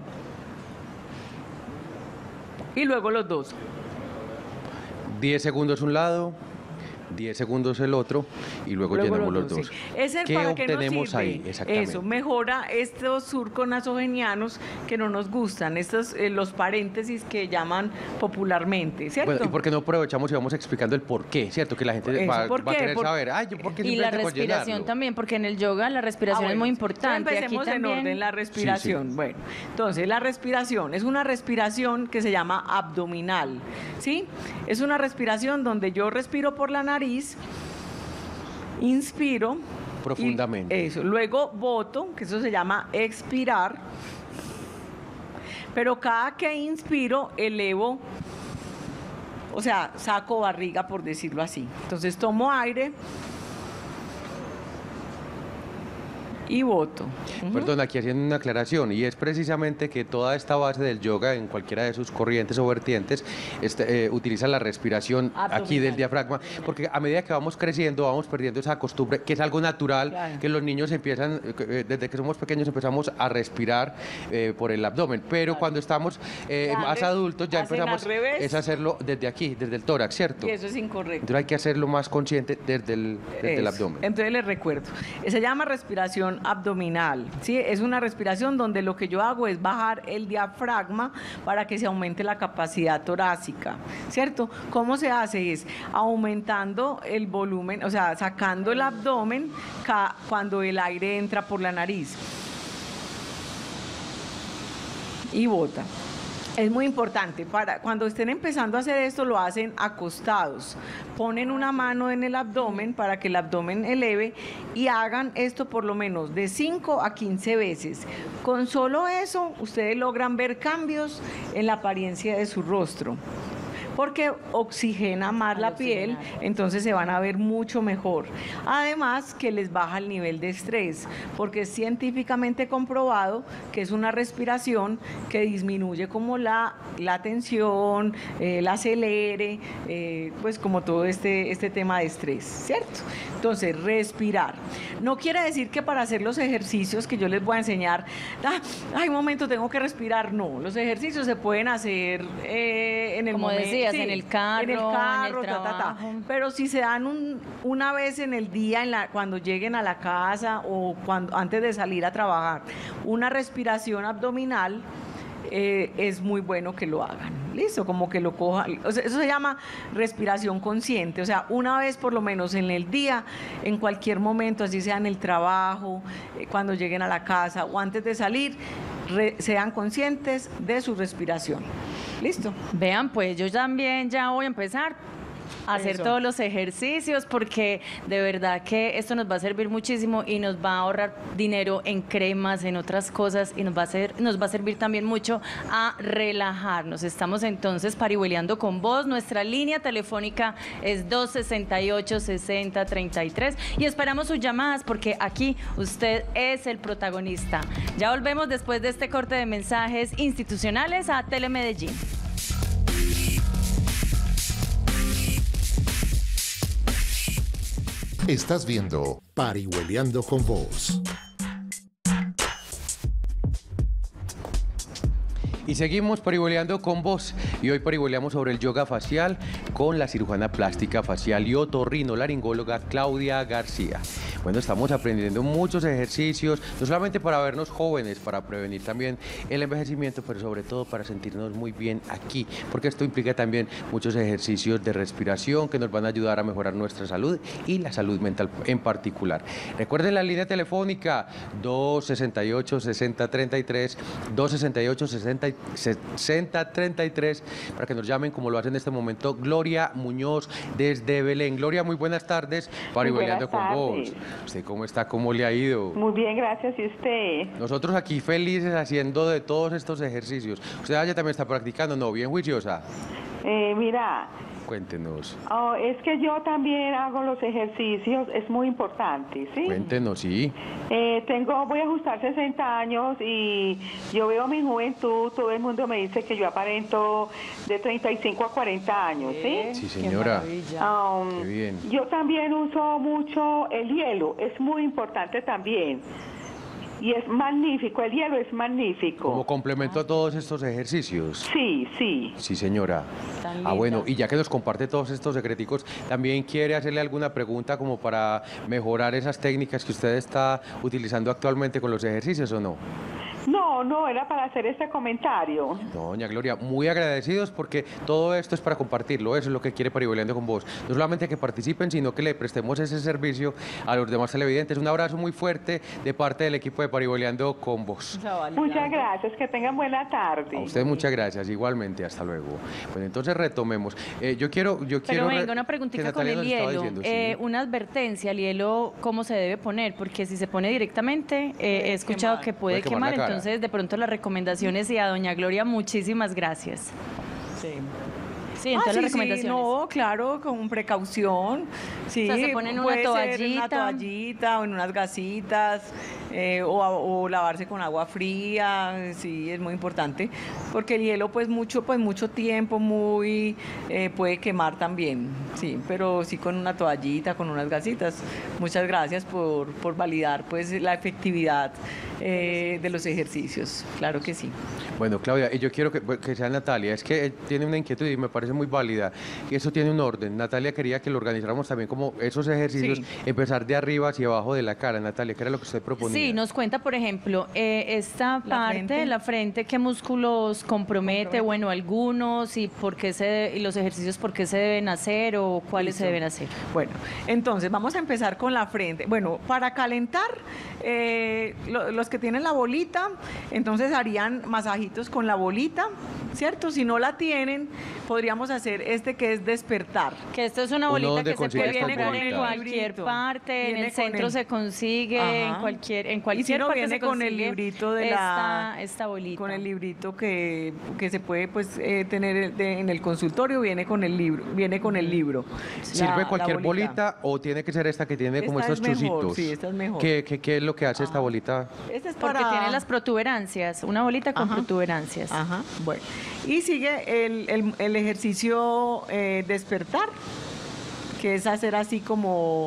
C: Y luego los dos.
B: diez segundos un lado, diez segundos el otro y luego,
C: Luego
B: llenamos los dos.
C: sí. Ese es
B: ¿Qué
C: para qué nos
B: obtenemos
C: sirve?
B: ahí? Exactamente.
C: Eso, mejora estos surcos nasogenianos que no nos gustan, estos eh, los paréntesis que llaman popularmente, ¿cierto?
B: Bueno, ¿y por qué no aprovechamos y vamos explicando el por qué? ¿Cierto? Que la gente
C: Eso,
B: va,
C: ¿por
B: va a
C: qué?
B: querer
C: Por-
B: saber. Ay, yo por qué
A: Y la
B: simplemente con
A: respiración
B: llenarlo?
A: también, porque en el yoga la respiración
C: Ah,
A: es muy
C: bueno,
A: importante.
C: entonces
A: Aquí
C: empecemos en
A: también.
C: orden la respiración.
B: Sí, sí.
C: Bueno, entonces la respiración es una respiración que se llama abdominal, ¿sí? Es una respiración donde yo respiro por la nariz, inspiro
B: Profundamente.
C: Y eso. Luego boto, que eso se llama expirar. Pero cada que inspiro, elevo, o sea, saco barriga, por decirlo así. Entonces tomo aire y boto. Uh-huh.
B: Perdón, aquí haciendo una aclaración, y es precisamente que toda esta base del yoga, en cualquiera de sus corrientes o vertientes, este, eh, utiliza la respiración
A: abdominal
B: aquí del diafragma, porque a medida que vamos creciendo, vamos perdiendo esa costumbre, que es algo natural,
C: claro,
B: que los niños empiezan, eh, desde que somos pequeños empezamos a respirar eh, por el abdomen, pero claro, cuando estamos eh,
C: Grandes,
B: más adultos ya empezamos es hacerlo desde aquí, desde el tórax, ¿cierto?
C: Y eso es incorrecto.
B: Entonces hay que hacerlo más consciente desde el, desde el abdomen.
C: Entonces les recuerdo, se llama respiración abdominal, ¿sí? Es una respiración donde lo que yo hago es bajar el diafragma para que se aumente la capacidad torácica, ¿cierto? ¿Cómo se hace? Es aumentando el volumen, o sea, sacando el abdomen ca- cuando el aire entra por la nariz y bota. Es muy importante, para cuando estén empezando a hacer esto lo hacen acostados, ponen una mano en el abdomen para que el abdomen eleve y hagan esto por lo menos de cinco a quince veces. Con solo eso ustedes logran ver cambios en la apariencia de su rostro, porque oxigena más la piel, entonces se van a ver mucho mejor. Además que les baja el nivel de estrés, porque es científicamente comprobado que es una respiración que disminuye como la, la tensión, eh, la acelere, eh, pues como todo este, este tema de estrés, ¿cierto? Entonces, respirar. No quiere decir que para hacer los ejercicios que yo les voy a enseñar, ah, ay, un momento, tengo que respirar. No, los ejercicios se pueden hacer eh, en el
A: como
C: momento.
A: Decía, Sí, en el carro,
C: en el, carro,
A: en el
C: ta, ta, ta.
A: trabajo.
C: Pero si se dan un, una vez en el día, en la, cuando lleguen a la casa o cuando antes de salir a trabajar, una respiración abdominal, eh, es muy bueno que lo hagan. Listo, como que lo cojan. O sea, eso se llama respiración consciente. O sea, una vez por lo menos en el día, en cualquier momento, así sea en el trabajo, eh, cuando lleguen a la casa o antes de salir, re, sean conscientes de su respiración. Listo.
A: Vean, pues yo también ya voy a empezar a hacer
C: Eso.
A: todos los ejercicios, porque de verdad que esto nos va a servir muchísimo y nos va a ahorrar dinero en cremas, en otras cosas, y nos va a hacer, nos va a servir también mucho a relajarnos. Estamos entonces parihueleando con vos. Nuestra línea telefónica es dos sesenta y ocho, sesenta, treinta y tres y esperamos sus llamadas porque aquí usted es el protagonista. Ya volvemos después de este corte de mensajes institucionales a Telemedellín.
E: Estás viendo Parihueleando con Vos.
B: Y seguimos parihueleando con vos. Y hoy parihueleamos sobre el yoga facial con la cirujana plástica facial y otorrinolaringóloga Claudia García. Bueno, estamos aprendiendo muchos ejercicios, no solamente para vernos jóvenes, para prevenir también el envejecimiento, pero sobre todo para sentirnos muy bien aquí, porque esto implica también muchos ejercicios de respiración que nos van a ayudar a mejorar nuestra salud y la salud mental en particular. Recuerden la línea telefónica dos sesenta y ocho, sesenta, treinta y tres, dos sesenta y ocho, sesenta, treinta y tres, para que nos llamen como lo hace en este momento Gloria Muñoz desde Belén. Gloria, muy buenas tardes, parihueleando con vos. ¿Usted cómo está? ¿Cómo le ha ido?
F: Muy bien, gracias. ¿Y usted?
B: Nosotros aquí felices haciendo de todos estos ejercicios. ¿Usted allá también está practicando? ¿No? ¿Bien juiciosa?
F: Eh, mira,
B: Cuéntenos.
F: oh, es que yo también hago los ejercicios, es muy importante, ¿sí?
B: Cuéntenos, sí.
F: Eh, tengo, voy a ajustar sesenta años y yo veo mi juventud, todo el mundo me dice que yo aparento de treinta y cinco a cuarenta años, ¿sí?
B: Sí, señora.
F: Um,
B: Qué bien.
F: Yo también uso mucho el hielo, es muy importante también. Y es magnífico, el hielo es magnífico.
B: Como complemento a todos estos ejercicios.
F: Sí, sí.
B: Sí, señora.
A: Tan
B: Ah,
A: linda.
B: bueno, y ya que nos comparte todos estos secreticos, ¿también quiere hacerle alguna pregunta como para mejorar esas técnicas que usted está utilizando actualmente con los ejercicios o no?
F: No, No, no, era para hacer este comentario.
B: No, doña Gloria, muy agradecidos porque todo esto es para compartirlo, eso es lo que quiere Parihueliando con Vos. No solamente que participen, sino que le prestemos ese servicio a los demás televidentes. Un abrazo muy fuerte de parte del equipo de Parihueliando con Vos.
F: Muchas gracias, que tengan buena tarde.
B: A usted muchas gracias, igualmente, hasta luego. Bueno, entonces retomemos. Eh, yo quiero, yo quiero...
A: Pero venga, una preguntita con el hielo. Diciendo, eh, sí. Una advertencia, el hielo, ¿cómo se debe poner? Porque si se pone directamente, eh, he escuchado quemar. que puede, puede quemar, quemar entonces de pronto las recomendaciones y a doña Gloria, muchísimas gracias.
C: Sí.
A: Sí, entonces
C: ah,
A: las
C: sí,
A: recomendaciones.
C: Sí, no, claro, con precaución. Sí,
A: o sea, se ponen una toallita.
C: En una toallita o en unas gasitas, eh, o, o lavarse con agua fría, sí, es muy importante, porque el hielo, pues mucho, pues mucho tiempo, muy eh, puede quemar también, sí, pero sí con una toallita, con unas gasitas. Muchas gracias por, por validar, pues, la efectividad eh, de los ejercicios, claro que sí.
B: Bueno, Claudia, y yo quiero que, que sea Natalia, es que tiene una inquietud y me parece muy válida, y eso tiene un orden. Natalia quería que lo organizáramos también como esos ejercicios, sí. empezar de arriba hacia abajo de la cara. Natalia, ¿qué era lo que usted proponía?
A: Sí, nos cuenta, por ejemplo, eh, esta la parte frente. de la frente, ¿qué músculos compromete? compromete? Bueno, algunos, y por qué se, y los ejercicios, ¿por qué se deben hacer o cuáles Listo. se deben hacer?
C: Bueno, entonces vamos a empezar con la frente. Bueno, para calentar, eh, lo, los que tienen la bolita, entonces harían masajitos con la bolita, ¿cierto? Si no la tienen, podríamos hacer este que es despertar.
A: Que esto es una bolita que se puede comprar en cualquier parte, en el centro se consigue, en cualquier, en cualquier
C: y si no,
A: parte
C: viene
A: se
C: con el librito de
A: esta,
C: la
A: esta bolita.
C: Con el librito que, que se puede pues eh, tener de, en el consultorio, viene con el libro, viene con el libro.
B: ¿Sirve la, cualquier la bolita. bolita o tiene que ser esta que tiene
C: esta
B: como estos
C: es mejor,
B: chusitos?
C: Sí, esta es mejor.
B: ¿Qué, qué, qué es lo que hace Ajá. esta bolita?
A: Esta es porque para... tiene las protuberancias, una bolita con Ajá. protuberancias.
C: Ajá, bueno. Y sigue el, el, el ejercicio eh, despertar, que es hacer así como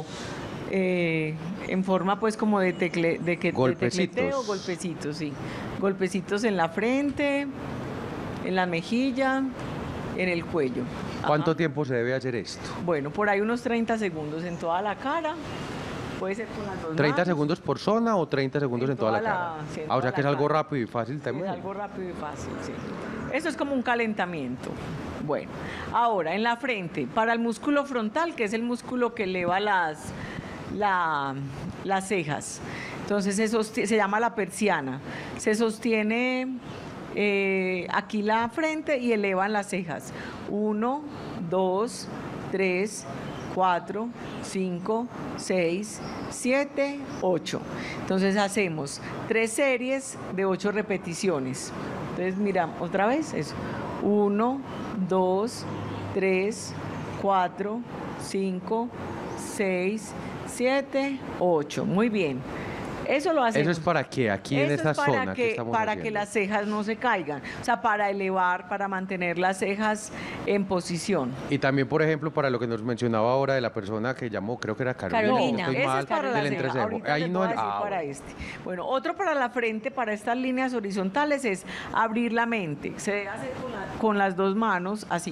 C: eh, en forma pues como de, tecle, de, que,
B: golpecitos.
C: de tecleteo, golpecitos, sí. Golpecitos en la frente, en la mejilla, en el cuello.
B: ¿Cuánto
C: Ajá.
B: tiempo se debe hacer esto?
C: Bueno, por ahí unos treinta segundos en toda la cara. Puede ser con las dos
B: ¿treinta
C: manos.
B: segundos por zona o treinta segundos en, en toda, toda la, la cara?
C: Sí,
B: ah, o sea que es algo
C: cara.
B: rápido y fácil también.
C: Es algo rápido y fácil, sí. Eso es como un calentamiento. Bueno, ahora en la frente, para el músculo frontal, que es el músculo que eleva las, la, las cejas. Entonces se, sostiene, se llama la persiana. Se sostiene eh, aquí la frente y elevan las cejas. Uno, dos, tres, cuatro, cinco, seis, siete, ocho. Entonces hacemos tres series de ocho repeticiones. Entonces miramos otra vez eso. Uno, dos, tres, cuatro, cinco, seis, siete, ocho. Muy bien. Eso lo hacemos.
B: ¿Eso es para qué? Aquí en esta zona
C: que,
B: que estamos
C: para
B: haciendo.
C: que las cejas no se caigan. O sea, para elevar, para mantener las cejas en posición.
B: Y también, por ejemplo, para lo que nos mencionaba ahora de la persona que llamó, creo que era Carolina.
A: Carolina.
B: No, estoy mal,
C: es para
B: del
C: la ceja. Ahorita
B: Ahí
C: te
B: no
C: voy a
B: es...
C: decir
B: ah,
C: para
B: bueno.
C: este. Bueno, otro para la frente, para estas líneas horizontales, es abrir la mente. Se debe hacer con, la, con las dos manos, así.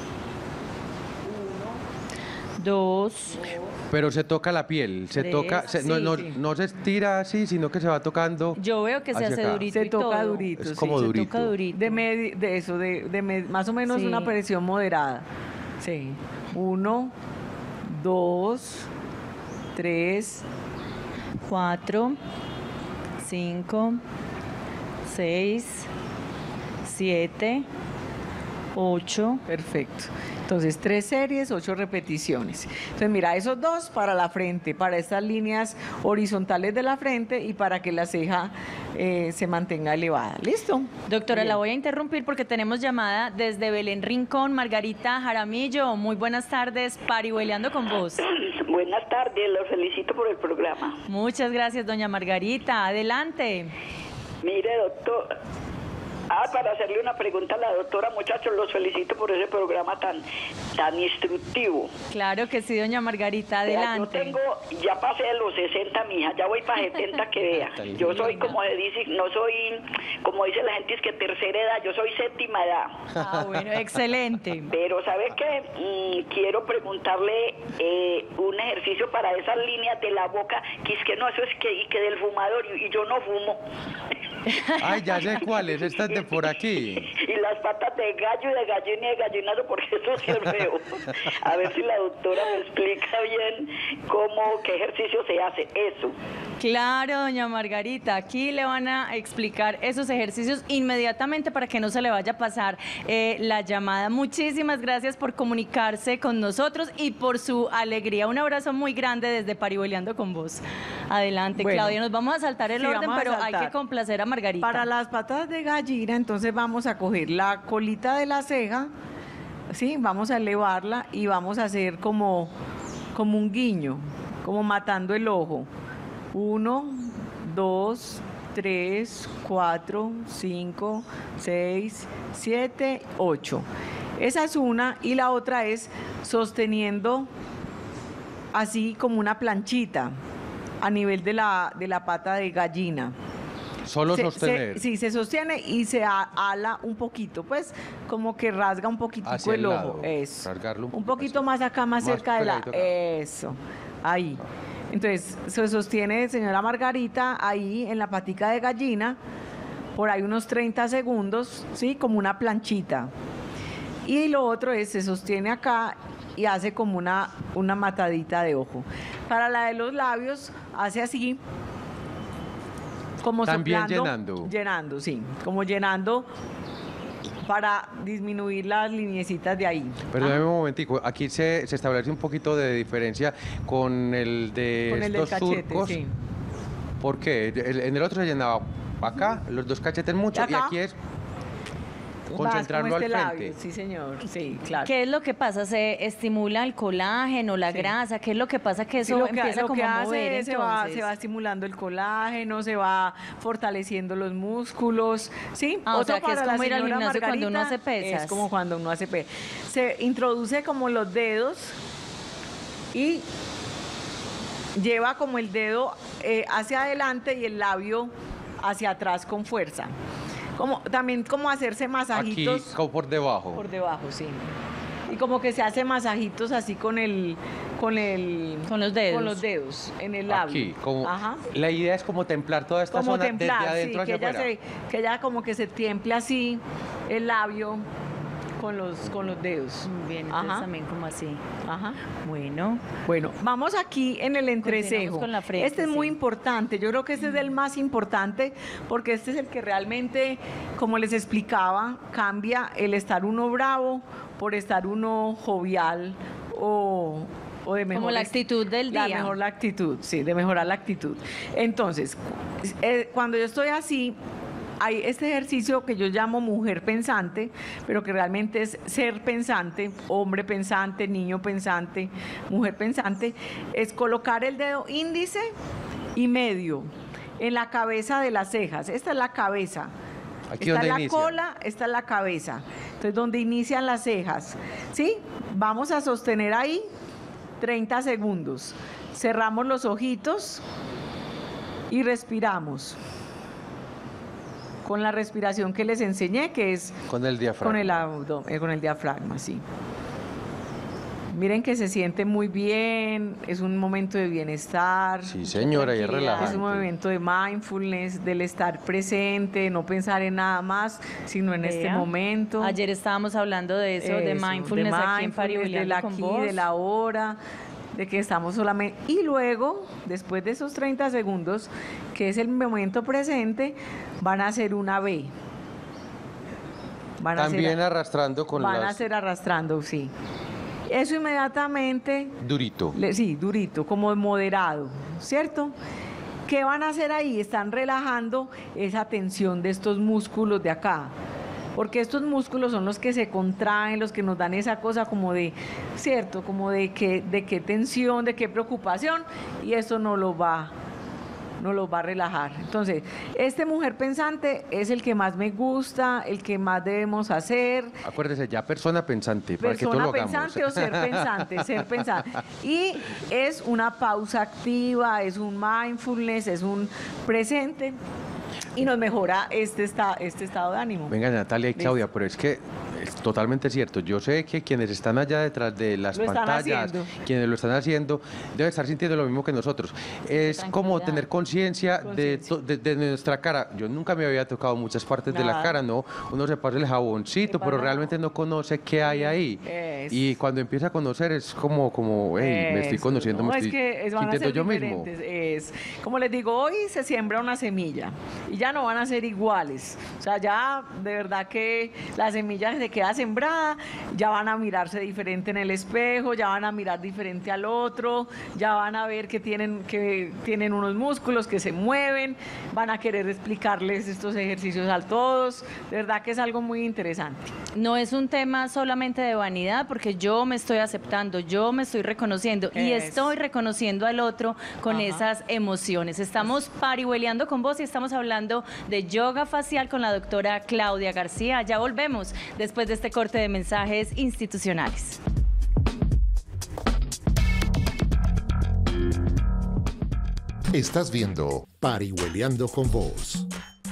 A: Dos.
B: Pero se toca la piel, se
A: Tres,
B: toca, se,
C: sí,
B: no, no,
C: sí.
B: no se estira así, sino que se va tocando.
A: Yo veo que se
B: hacia
A: hace
B: acá.
A: durito
C: Se
A: y
C: toca
A: todo.
C: durito,
B: Es
C: sí,
B: como
C: se
B: durito.
A: Toca durito.
C: De, medi- de eso, de, de med- más o menos
A: Sí.
C: una presión moderada. Sí. Uno, dos, tres,
A: Cuatro, cinco, seis, siete, ocho.
C: perfecto. Entonces, tres series, ocho repeticiones. Entonces, mira, esos dos para la frente, para estas líneas horizontales de la frente y para que la ceja eh, se mantenga elevada. ¿Listo?
A: Doctora,
C: Bien.
A: la voy a interrumpir porque tenemos llamada desde Belén Rincón, Margarita Jaramillo. Muy buenas tardes, Parihueliando con Vos.
G: Buenas tardes, los felicito por el programa.
A: Muchas gracias, doña Margarita. Adelante.
G: Mire, doctor, ah, para hacerle una pregunta a la doctora, muchachos, los felicito por ese programa tan, tan instructivo.
A: Claro que sí, doña Margarita, adelante.
G: Yo tengo, ya pasé de los sesenta, mija, ya voy para setenta, que vea. Yo soy, como se dice, no soy, como dice la gente, es que tercera edad, yo soy séptima edad.
A: Ah, bueno, excelente.
G: Pero, ¿sabe qué? Mm, quiero preguntarle eh, un ejercicio para esas líneas de la boca, que es que no, eso es que, y que del fumador, y, y yo no fumo.
B: Ay, ya sé cuál es, esta es de por aquí.
G: Y las patas de gallo y de gallina y de gallinazo, porque eso sí es feo. A ver si la doctora me explica bien cómo, qué ejercicio se hace. Eso.
A: Claro, doña Margarita, aquí le van a explicar esos ejercicios inmediatamente para que no se le vaya a pasar eh, la llamada. Muchísimas gracias por comunicarse con nosotros y por su alegría. Un abrazo muy grande desde Parihueliando con Vos. Adelante,
C: Bueno,
A: Claudia, nos vamos a saltar el
C: sí,
A: orden,
C: vamos a
A: pero hay
C: saltar.
A: que complacer a Margarita.
C: Para las patas de gallina, entonces vamos a coger la colita de la ceja, ¿sí? Vamos a elevarla y vamos a hacer como, como un guiño, como matando el ojo. Uno, dos, tres, cuatro, cinco, seis, siete, ocho. Esa es una y la otra es sosteniendo así como una planchita a nivel de la, de la pata de gallina.
B: Solo
C: Se-
B: sostener.
C: se- sí, se sostiene y se a- ala un poquito, pues como que rasga un poquitico
B: Hacia
C: el
B: el
C: ojo.
B: lado,
C: Eso.
B: rasgarlo un
C: un
B: poco
C: poquito
B: así.
C: más acá, más,
B: Más
C: cerca de la.
B: pegadito acá.
C: Eso. Ahí. Entonces, se sostiene, señora Margarita, ahí en la patica de gallina, por ahí unos treinta segundos, ¿sí? Como una planchita. Y lo otro es, se sostiene acá y hace como una, una matadita de ojo. Para la de los labios, hace así, como
B: También
C: soplando,
B: llenando.
C: Llenando, sí, como llenando para disminuir las lineecitas de ahí.
B: Perdóneme un momentico, aquí se, se establece un poquito de diferencia con el de
C: Con el del
B: estos
C: cachete,
B: surcos.
C: sí.
B: ¿Por qué? El- en el otro se llenaba acá, los dos cachetes mucho, y
C: acá?
B: aquí es
C: Más
B: concentrarlo
C: como
B: al
C: este
B: frente.
C: labio, sí señor, sí, claro.
A: ¿Qué es lo que pasa? ¿Se estimula el colágeno, la
C: Sí.
A: grasa? ¿Qué es lo que pasa? Que
C: Sí,
A: eso
C: lo que,
A: empieza
C: lo
A: como
C: que
A: a
C: hace
A: mover,
C: es se va,
A: entonces.
C: se va estimulando el colágeno, se va fortaleciendo los músculos, ¿sí?
A: Ah, o
C: Otro
A: sea, que es
C: para la
A: como ir al
C: señora
A: gimnasio cuando uno
C: Margarita,
A: hace pesas.
C: Es como cuando uno hace pesas. Se introduce como los dedos y lleva como el dedo eh, hacia adelante y el labio hacia atrás con fuerza. Como, también como hacerse
B: Aquí,
C: masajitos.
B: como por debajo.
C: Por debajo, sí. Y como que se hace masajitos así con el, con el,
A: Con los dedos.
C: con los dedos en el labio.
B: Aquí, como,
C: Ajá.
B: la idea es como templar toda esta
C: Como
B: zona
C: templar,
B: desde
C: sí,
B: adentro
C: que
B: hacia
C: ella,
B: afuera.
C: se, que ella como que se tiemple así el labio con los, con los dedos.
A: Bien, entonces
C: Ajá.
A: también como así.
C: Ajá.
A: Bueno,
C: Bueno, vamos aquí en el entrecejo.
A: Continuamos con la frente,
C: este es muy
A: sí.
C: importante. Yo creo que este es el más importante porque este es el que realmente, como les explicaba, cambia el estar uno bravo por estar uno jovial o, o de mejor
A: como la
C: est-
A: actitud del
C: la
A: día.
C: mejor la actitud, sí, de mejorar la actitud. Entonces, cu- eh, cuando yo estoy así, hay este ejercicio que yo llamo mujer pensante, pero que realmente es ser pensante, hombre pensante, niño pensante, mujer pensante, es colocar el dedo índice y medio en la cabeza de las cejas. Esta es la cabeza.
B: Aquí
C: Esta
B: donde
C: es la
B: inicia.
C: cola, esta es la cabeza. Entonces, donde inician las cejas. ¿Sí? Vamos a sostener ahí treinta segundos. Cerramos los ojitos y respiramos. Con la respiración que les enseñé, que es
B: Con el diafragma.
C: con el abdomen, eh, con el diafragma, sí. Miren que se siente muy bien, es un momento de bienestar.
B: Sí, señora, y es
A: tranquilidad.
C: Es
B: relajante.
C: un momento de mindfulness, del estar presente, no pensar en nada más, sino en este
A: Vea,
C: momento.
A: Ayer estábamos hablando de eso, de
C: Eso,
A: mindfulness aquí en
C: mindfulness,
A: Parihueliando
C: del
A: con
C: aquí,
A: Vos.
C: de la hora, de que estamos solamente... Y luego, después de esos treinta segundos, que es el momento presente, van a hacer una B. Van a hacer-
B: También arrastrando con
C: Van a
B: las...
C: hacer arrastrando, sí. Eso inmediatamente,
B: Durito.
C: le- sí, durito, como moderado, ¿cierto? ¿Qué van a hacer ahí? Están relajando esa tensión de estos músculos de acá. Porque estos músculos son los que se contraen, los que nos dan esa cosa como de, ¿cierto? Como de qué, de qué tensión, de qué preocupación, y eso no lo va nos los va a relajar. Entonces, este mujer pensante es el que más me gusta, el que más debemos hacer.
B: Acuérdese, ya persona pensante, para que todo
C: Persona
B: lo hagamos.
C: pensante o ser pensante, ser pensante. Y es una pausa activa, es un mindfulness, es un presente y nos mejora este, esta, este estado de ánimo.
B: Venga, Natalia y Claudia, pero es que Es totalmente cierto. Yo sé que quienes están allá detrás de las
C: Lo están
B: pantallas,
C: haciendo.
B: quienes lo están haciendo, deben estar sintiendo lo mismo que nosotros. Es como
A: tranquilidad.
B: tener conciencia de,
C: Conciencia.
B: to- de- de nuestra cara. Yo nunca me había tocado muchas partes de la
C: Nada.
B: cara, ¿no? Uno se pasa el jaboncito, pero
C: pasa?
B: realmente no conoce qué hay ahí.
C: Es-
B: Y cuando empieza a conocer es como, como hey, me estoy
C: Eso,
B: conociendo,
C: no,
B: me
C: es
B: estoy
C: que es- van a
B: sintiendo
C: ser
B: yo mismo.
C: diferentes. Es, como les digo, hoy se siembra una semilla y ya no van a ser iguales. O sea, ya de verdad que la semilla se queda sembrada, ya van a mirarse diferente en el espejo, ya van a mirar diferente al otro, ya van a ver que tienen, que tienen unos músculos que se mueven, van a querer explicarles estos ejercicios a todos. De verdad que es algo muy interesante.
A: No es un tema solamente de vanidad, porque yo me estoy aceptando, yo me estoy reconociendo y
C: Eso.
A: estoy reconociendo al otro con
C: Ajá.
A: esas emociones. Estamos parihueleando con vos y estamos hablando de yoga facial con la doctora Claudia García. Ya volvemos después de este corte de mensajes institucionales.
E: Estás viendo Parihueliando con Vos.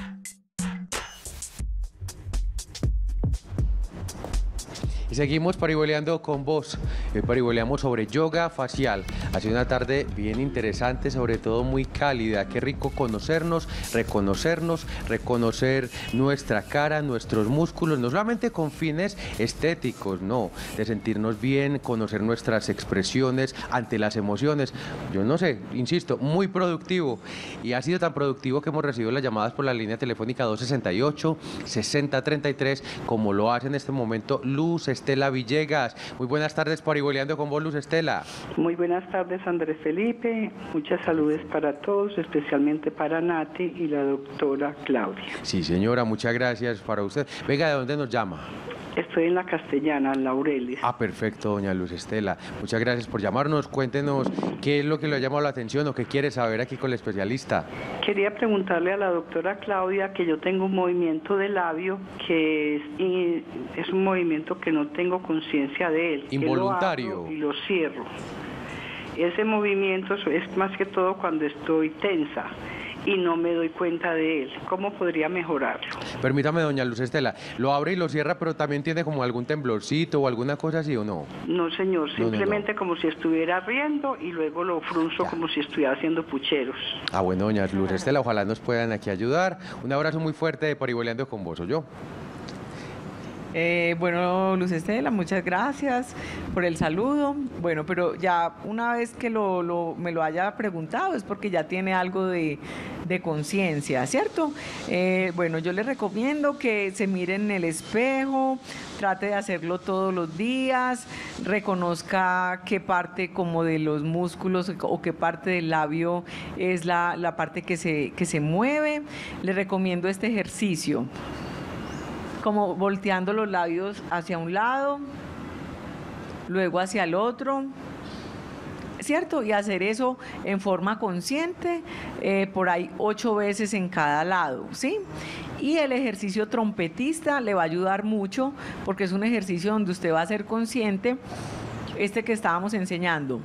B: Y seguimos parihueleando con vos. Hoy parihueleamos sobre yoga facial. Ha sido una tarde bien interesante, sobre todo muy cálida. Qué rico conocernos, reconocernos, reconocer nuestra cara, nuestros músculos, no solamente con fines estéticos, no, de sentirnos bien, conocer nuestras expresiones ante las emociones. Yo no sé, insisto, muy productivo. Y ha sido tan productivo que hemos recibido las llamadas por la línea telefónica dos sesenta y ocho, sesenta treinta y tres, como lo hace en este momento Luz Estela Villegas. Muy buenas tardes, parihueleando con vos, Luz Estela.
F: Muy buenas tardes, Andrés Felipe. Muchas saludes para todos, especialmente para Nati y la doctora Claudia.
B: Sí, señora, muchas gracias para usted. Venga, ¿de dónde nos llama?
F: Estoy en la Castellana, en Laureles.
B: Ah, perfecto, doña Luz Estela. Muchas gracias por llamarnos. Cuéntenos qué es lo que le ha llamado la atención o qué quiere saber aquí con el especialista.
F: Quería preguntarle a la doctora Claudia que yo tengo un movimiento de labio que es, y es un movimiento que no tengo conciencia de él. que lo
B: Involuntario.
F: abro y lo cierro. Ese movimiento es más que todo cuando estoy tensa y no me doy cuenta de él. ¿Cómo podría mejorarlo?
B: Permítame, doña Luz Estela, lo abre y lo cierra, pero también tiene como algún temblorcito o alguna cosa así, ¿o no?
F: No, señor,
B: No, no,
F: simplemente como si estuviera riendo y luego lo frunzo
B: Ya.
F: como si estuviera haciendo pucheros.
B: Ah, bueno, doña Luz Estela, ojalá nos puedan aquí ayudar. Un abrazo muy fuerte de parihueleando con vos, ¿o yo?
C: Eh, bueno, Luz Estela, muchas gracias por el saludo. Bueno, pero ya una vez que lo, lo- me lo haya preguntado es porque ya tiene algo de, de conciencia, ¿cierto? Eh, bueno, yo le recomiendo que se mire en el espejo, trate de hacerlo todos los días, reconozca qué parte como de los músculos o qué parte del labio es la, la parte que se, que se mueve. Le recomiendo este ejercicio, como volteando los labios hacia un lado, luego hacia el otro, ¿cierto? Y hacer eso en forma consciente, eh, por ahí ocho veces en cada lado, ¿sí? Y el ejercicio trompetista le va a ayudar mucho porque es un ejercicio donde usted va a ser consciente, este que estábamos enseñando.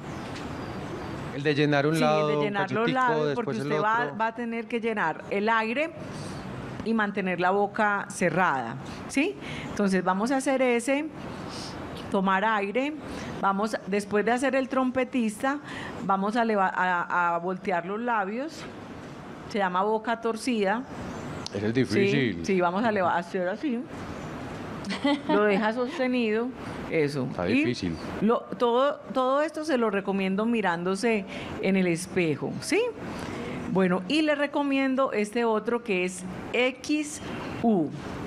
B: El de llenar un
C: Sí,
B: lado,
C: el de
B: un
C: llenar los
B: cachetico,
C: labios, porque
B: después el
C: usted va,
B: otro.
C: va a tener que llenar el aire y mantener la boca cerrada, ¿sí? Entonces vamos a hacer ese, tomar aire, vamos, después de hacer el trompetista, vamos a, leva- a, a voltear los labios, se llama boca torcida.
B: Ese es
C: Sí,
B: difícil.
C: sí, vamos a leva- hacer así. Lo deja sostenido, eso.
B: Está
C: Y
B: difícil.
C: lo- todo, todo esto se lo recomiendo mirándose en el espejo, ¿sí? Bueno, y le recomiendo este otro que es X U.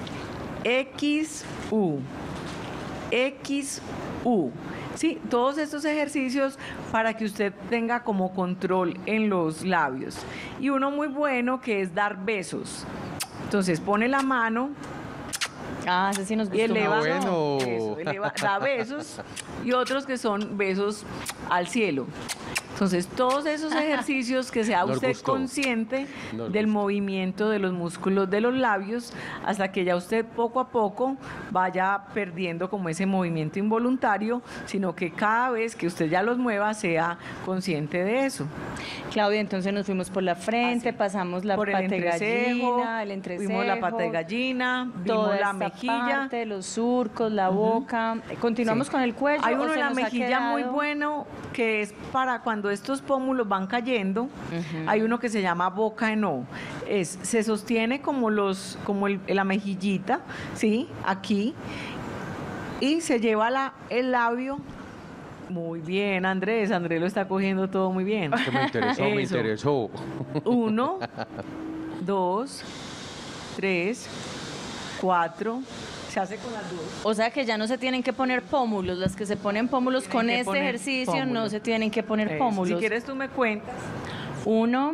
C: X U. X U. Sí, todos estos ejercicios para que usted tenga como control en los labios. Y uno muy bueno que es dar besos. Entonces pone la mano
A: Ah, ese sí nos
C: y
A: gustó.
C: eleva,
B: Ah, bueno.
C: eso, eleva- da besos y otros que son besos al cielo. Entonces, todos esos ejercicios que sea
B: Nos
C: usted
B: gustó.
C: consciente
B: Nos
C: del
B: gustó.
C: movimiento de los músculos de los labios, hasta que ya usted poco a poco vaya perdiendo como ese movimiento involuntario, sino que cada vez que usted ya los mueva sea consciente de eso.
A: Claudia, entonces nos fuimos por la frente,
C: Así.
A: pasamos la
C: Por el
A: pata de
C: entrecejo,
A: gallina, el entrecejo,
C: vimos la pata de gallina, vimos
A: toda
C: la
A: esta
C: mejilla.
A: parte, los surcos, la boca. Continuamos
C: Sí.
A: con el cuello.
C: Hay
A: ¿o
C: uno
A: se
C: en la
A: nos ha
C: mejilla muy
A: quedado?
C: bueno que es para cuando estos pómulos van cayendo. Hay uno que se llama boca en O. Es, se sostiene como los, como el- la mejillita, sí, aquí, y se lleva la, el labio. Muy bien, Andrés. Andrés lo está cogiendo todo muy bien.
B: Que me interesó, me
C: Eso.
B: interesó.
C: Uno, dos, tres, cuatro. Se hace con las dos.
A: O sea que ya no se tienen que poner pómulos. Las que se ponen pómulos
C: Tienen
A: con
C: que
A: este
C: poner
A: ejercicio no
C: pómulos.
A: se tienen que poner
C: Eso.
A: pómulos.
C: Si quieres tú me cuentas.
A: Uno,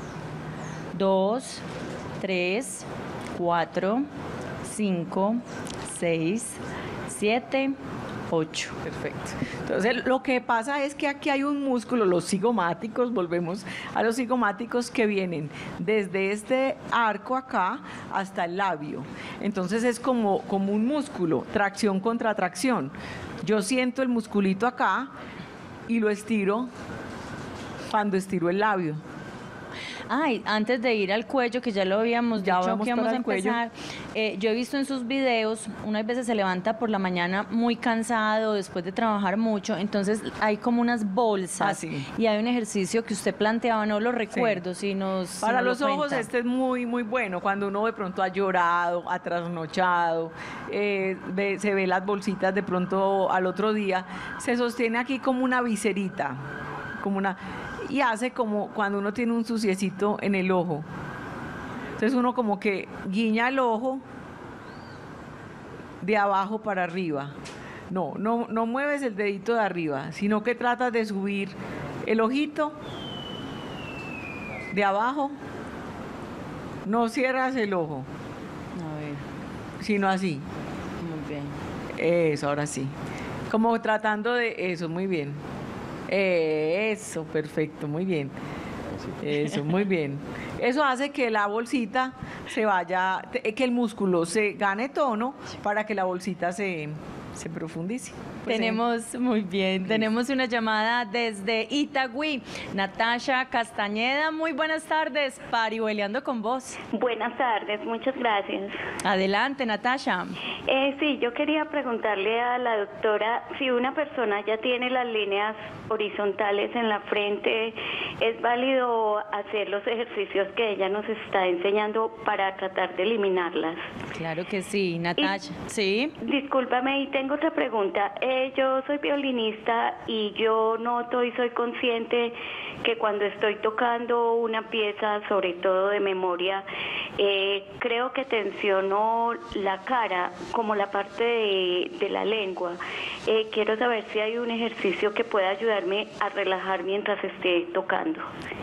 A: dos, tres, cuatro, cinco, seis, siete, ocho.
C: Perfecto. Entonces, lo que pasa es que aquí hay un músculo, los cigomáticos, volvemos a los cigomáticos que vienen desde este arco acá hasta el labio. Entonces, es como, como un músculo, tracción contra tracción. Yo siento el musculito acá y lo estiro cuando estiro el labio.
A: Ay, antes de ir al cuello, que ya lo habíamos
C: Ya
A: dicho
C: vamos
A: que íbamos
C: para
A: a
C: el cuello.
A: empezar, eh, yo he visto en sus videos, unas veces se levanta por la mañana muy cansado, después de trabajar mucho, entonces hay como unas bolsas
C: Ah, sí.
A: y hay un ejercicio que usted planteaba, no lo recuerdo, si nos si
C: Para
A: nos
C: los
A: lo
C: ojos
A: cuenta.
C: este es muy, muy bueno. Cuando uno de pronto ha llorado, ha trasnochado, eh, ve- se ve las bolsitas de pronto al otro día, se sostiene aquí como una viserita, como una y hace como cuando uno tiene un suciecito en el ojo. Entonces uno como que guiña el ojo de abajo para arriba. No, no, no mueves el dedito de arriba, sino que tratas de subir el ojito de abajo. No cierras el ojo,
A: A ver,
C: sino así.
A: muy bien.
C: Eso, ahora sí. Como tratando de eso, muy bien. Eso, perfecto, muy bien. Eso, muy bien. Eso hace que la bolsita se vaya, te- que el músculo se gane tono para que la bolsita se, se profundice. Pues,
A: Tenemos, muy bien, tenemos una llamada desde Itagüí. Natasha Castañeda, muy buenas tardes, parihueleando con vos.
H: Buenas tardes, muchas gracias.
A: Adelante, Natasha.
H: Eh, sí, yo quería preguntarle a la doctora si una persona ya tiene las líneas horizontales en la frente, ¿es válido hacer los ejercicios que ella nos está enseñando para tratar de eliminarlas?
A: Claro que sí, Natasha. Sí.
H: Discúlpame, y tengo otra pregunta. Eh, yo soy violinista y yo noto y soy consciente que cuando estoy tocando una pieza, sobre todo de memoria, eh, creo que tensiono la cara como la parte de, de la lengua. Eh, quiero saber si hay un ejercicio que pueda ayudarme a relajar mientras esté tocando.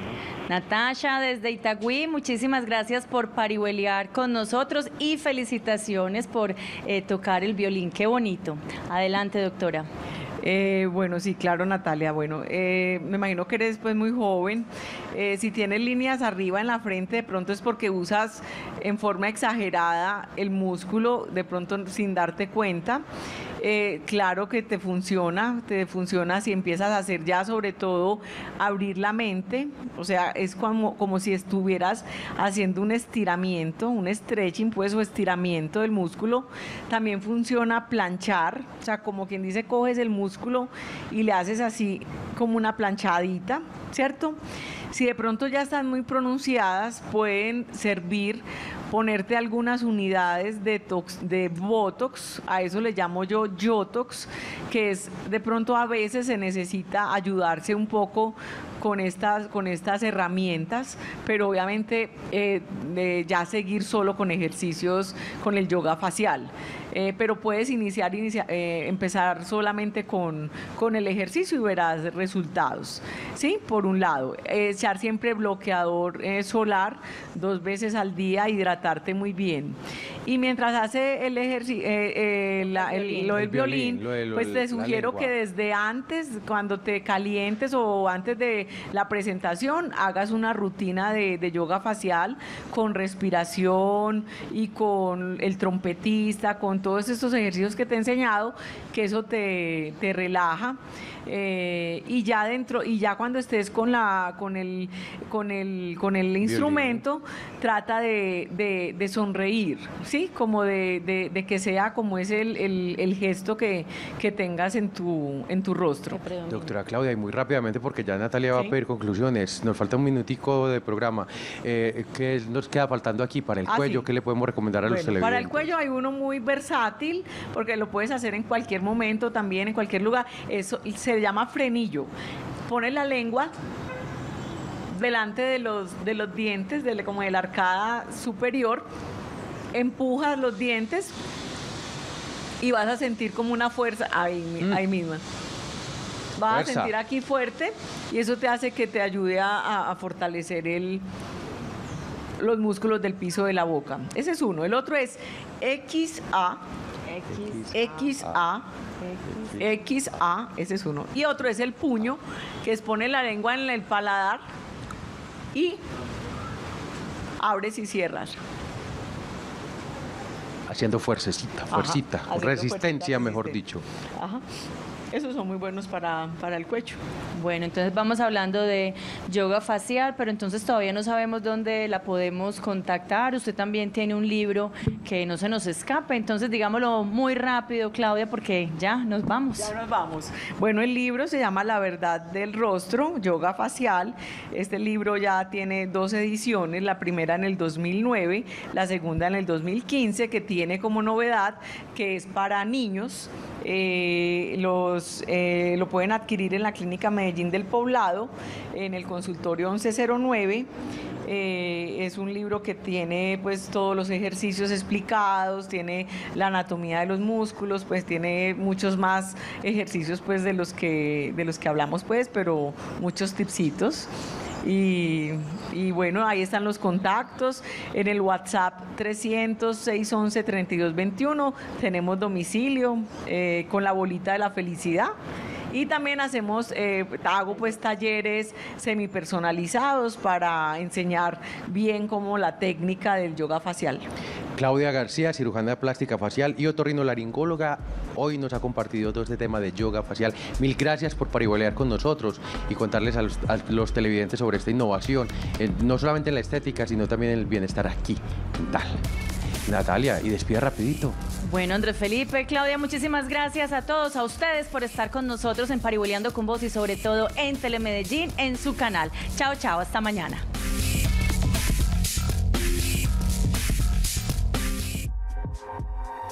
A: Natasha, desde Itagüí, muchísimas gracias por parihuelear con nosotros y felicitaciones por eh, tocar el violín. Qué bonito. Adelante, doctora.
C: Eh, bueno, sí, claro, Natalia. Bueno, eh, me imagino que eres pues muy joven. Eh, si tienes líneas arriba en la frente, de pronto es porque usas en forma exagerada el músculo, de pronto sin darte cuenta. Eh, claro que te funciona, te funciona si empiezas a hacer ya sobre todo abrir la mente, o sea, es como, como si estuvieras haciendo un estiramiento, un stretching pues o estiramiento del músculo. También funciona planchar, o sea, como quien dice, coges el músculo y le haces así como una planchadita, ¿cierto? Si de pronto ya están muy pronunciadas, pueden servir ponerte algunas unidades de, tox, de Botox, a eso le llamo yo Yotox, que es de pronto a veces se necesita ayudarse un poco con estas, con estas herramientas, pero obviamente eh, de ya seguir solo con ejercicios con el yoga facial. Eh, pero puedes iniciar, inicia, eh, empezar solamente con, con el ejercicio y verás resultados. ¿Sí? Por un lado, eh, echar siempre bloqueador eh, solar dos veces al día, hidratarte muy bien. Y mientras hace el ejercicio, eh, eh, la- el- lo del
B: El violín,
C: violín,
B: lo de- lo
C: pues
B: de
C: te
B: la
C: sugiero
B: lengua.
C: que desde antes, cuando te calientes o antes de la presentación, hagas una rutina de, de yoga facial con respiración y con el trompetista, con todos estos ejercicios que te he enseñado, que eso te, te relaja. Eh, y ya dentro y ya cuando estés con la con el con el con el instrumento trata de, de- de sonreír, sí, como de, de- de que sea como es el, el- el gesto que, que tengas en tu en tu rostro.
B: Doctora Claudia, y muy rápidamente, porque ya Natalia va
C: Sí.
B: a pedir conclusiones, nos falta un minutico de programa. Eh, ¿Qué nos queda faltando aquí para el
C: Ah,
B: cuello?
C: sí.
B: ¿Qué le podemos recomendar a los
C: Bueno,
B: televidentes?
C: para el cuello hay uno muy versátil porque lo puedes hacer en cualquier momento, también en cualquier lugar. Eso se llama frenillo. Pones la lengua delante de los, de los dientes, de, la- como de la arcada superior, empujas los dientes y vas a sentir como una fuerza ahí, mi- ahí misma. Vas
B: Fuerza.
C: a sentir aquí fuerte y eso te hace que te ayude a, a- a fortalecer el, los músculos del piso de la boca. Ese es uno. El otro es X A. X A. X A, ese es uno. Y otro es el puño, que es poner la lengua en el paladar y abres y cierras.
B: Haciendo fuercecita,
C: Ajá,
B: fuercita,
C: haciendo
B: resistencia,
C: fuercita,
B: mejor
C: resistencia.
B: dicho.
C: Ajá. Esos son muy buenos para, para el cuello.
A: Bueno, entonces vamos hablando de yoga facial, pero entonces todavía no sabemos dónde la podemos contactar. Usted también tiene un libro que no se nos escape, entonces digámoslo muy rápido, Claudia, porque ya nos vamos.
C: Ya nos vamos. Bueno, el libro se llama La verdad del rostro, yoga facial. Este libro ya tiene dos ediciones, la primera en el dos mil nueve, la segunda en el dos mil quince, que tiene como novedad que es para niños. Eh, los, eh, lo pueden adquirir en la Clínica Medellín del Poblado, en el consultorio once cero nueve. Eh, es un libro que tiene pues todos los ejercicios explicados, tiene la anatomía de los músculos, pues tiene muchos más ejercicios pues de los que de los que hablamos pues, pero muchos tipsitos. Y, y bueno, ahí están los contactos. En el WhatsApp trescientos, seiscientos once, treinta y dos veintiuno tenemos domicilio eh, con la bolita de la felicidad. Y también hacemos, eh, hago pues talleres semipersonalizados para enseñar bien como la técnica del yoga facial.
B: Claudia García, cirujana plástica facial y otorrinolaringóloga, hoy nos ha compartido todo este tema de yoga facial. Mil gracias por parihuelear con nosotros y contarles a los, a los televidentes sobre esta innovación, eh, no solamente en la estética, sino también en el bienestar aquí, mental. Natalia, y despide rapidito.
A: Bueno, Andrés Felipe, Claudia, muchísimas gracias a todos, a ustedes por estar con nosotros en Parihueleando con Vos y sobre todo en Telemedellín, en su canal. Chao, chao, hasta mañana.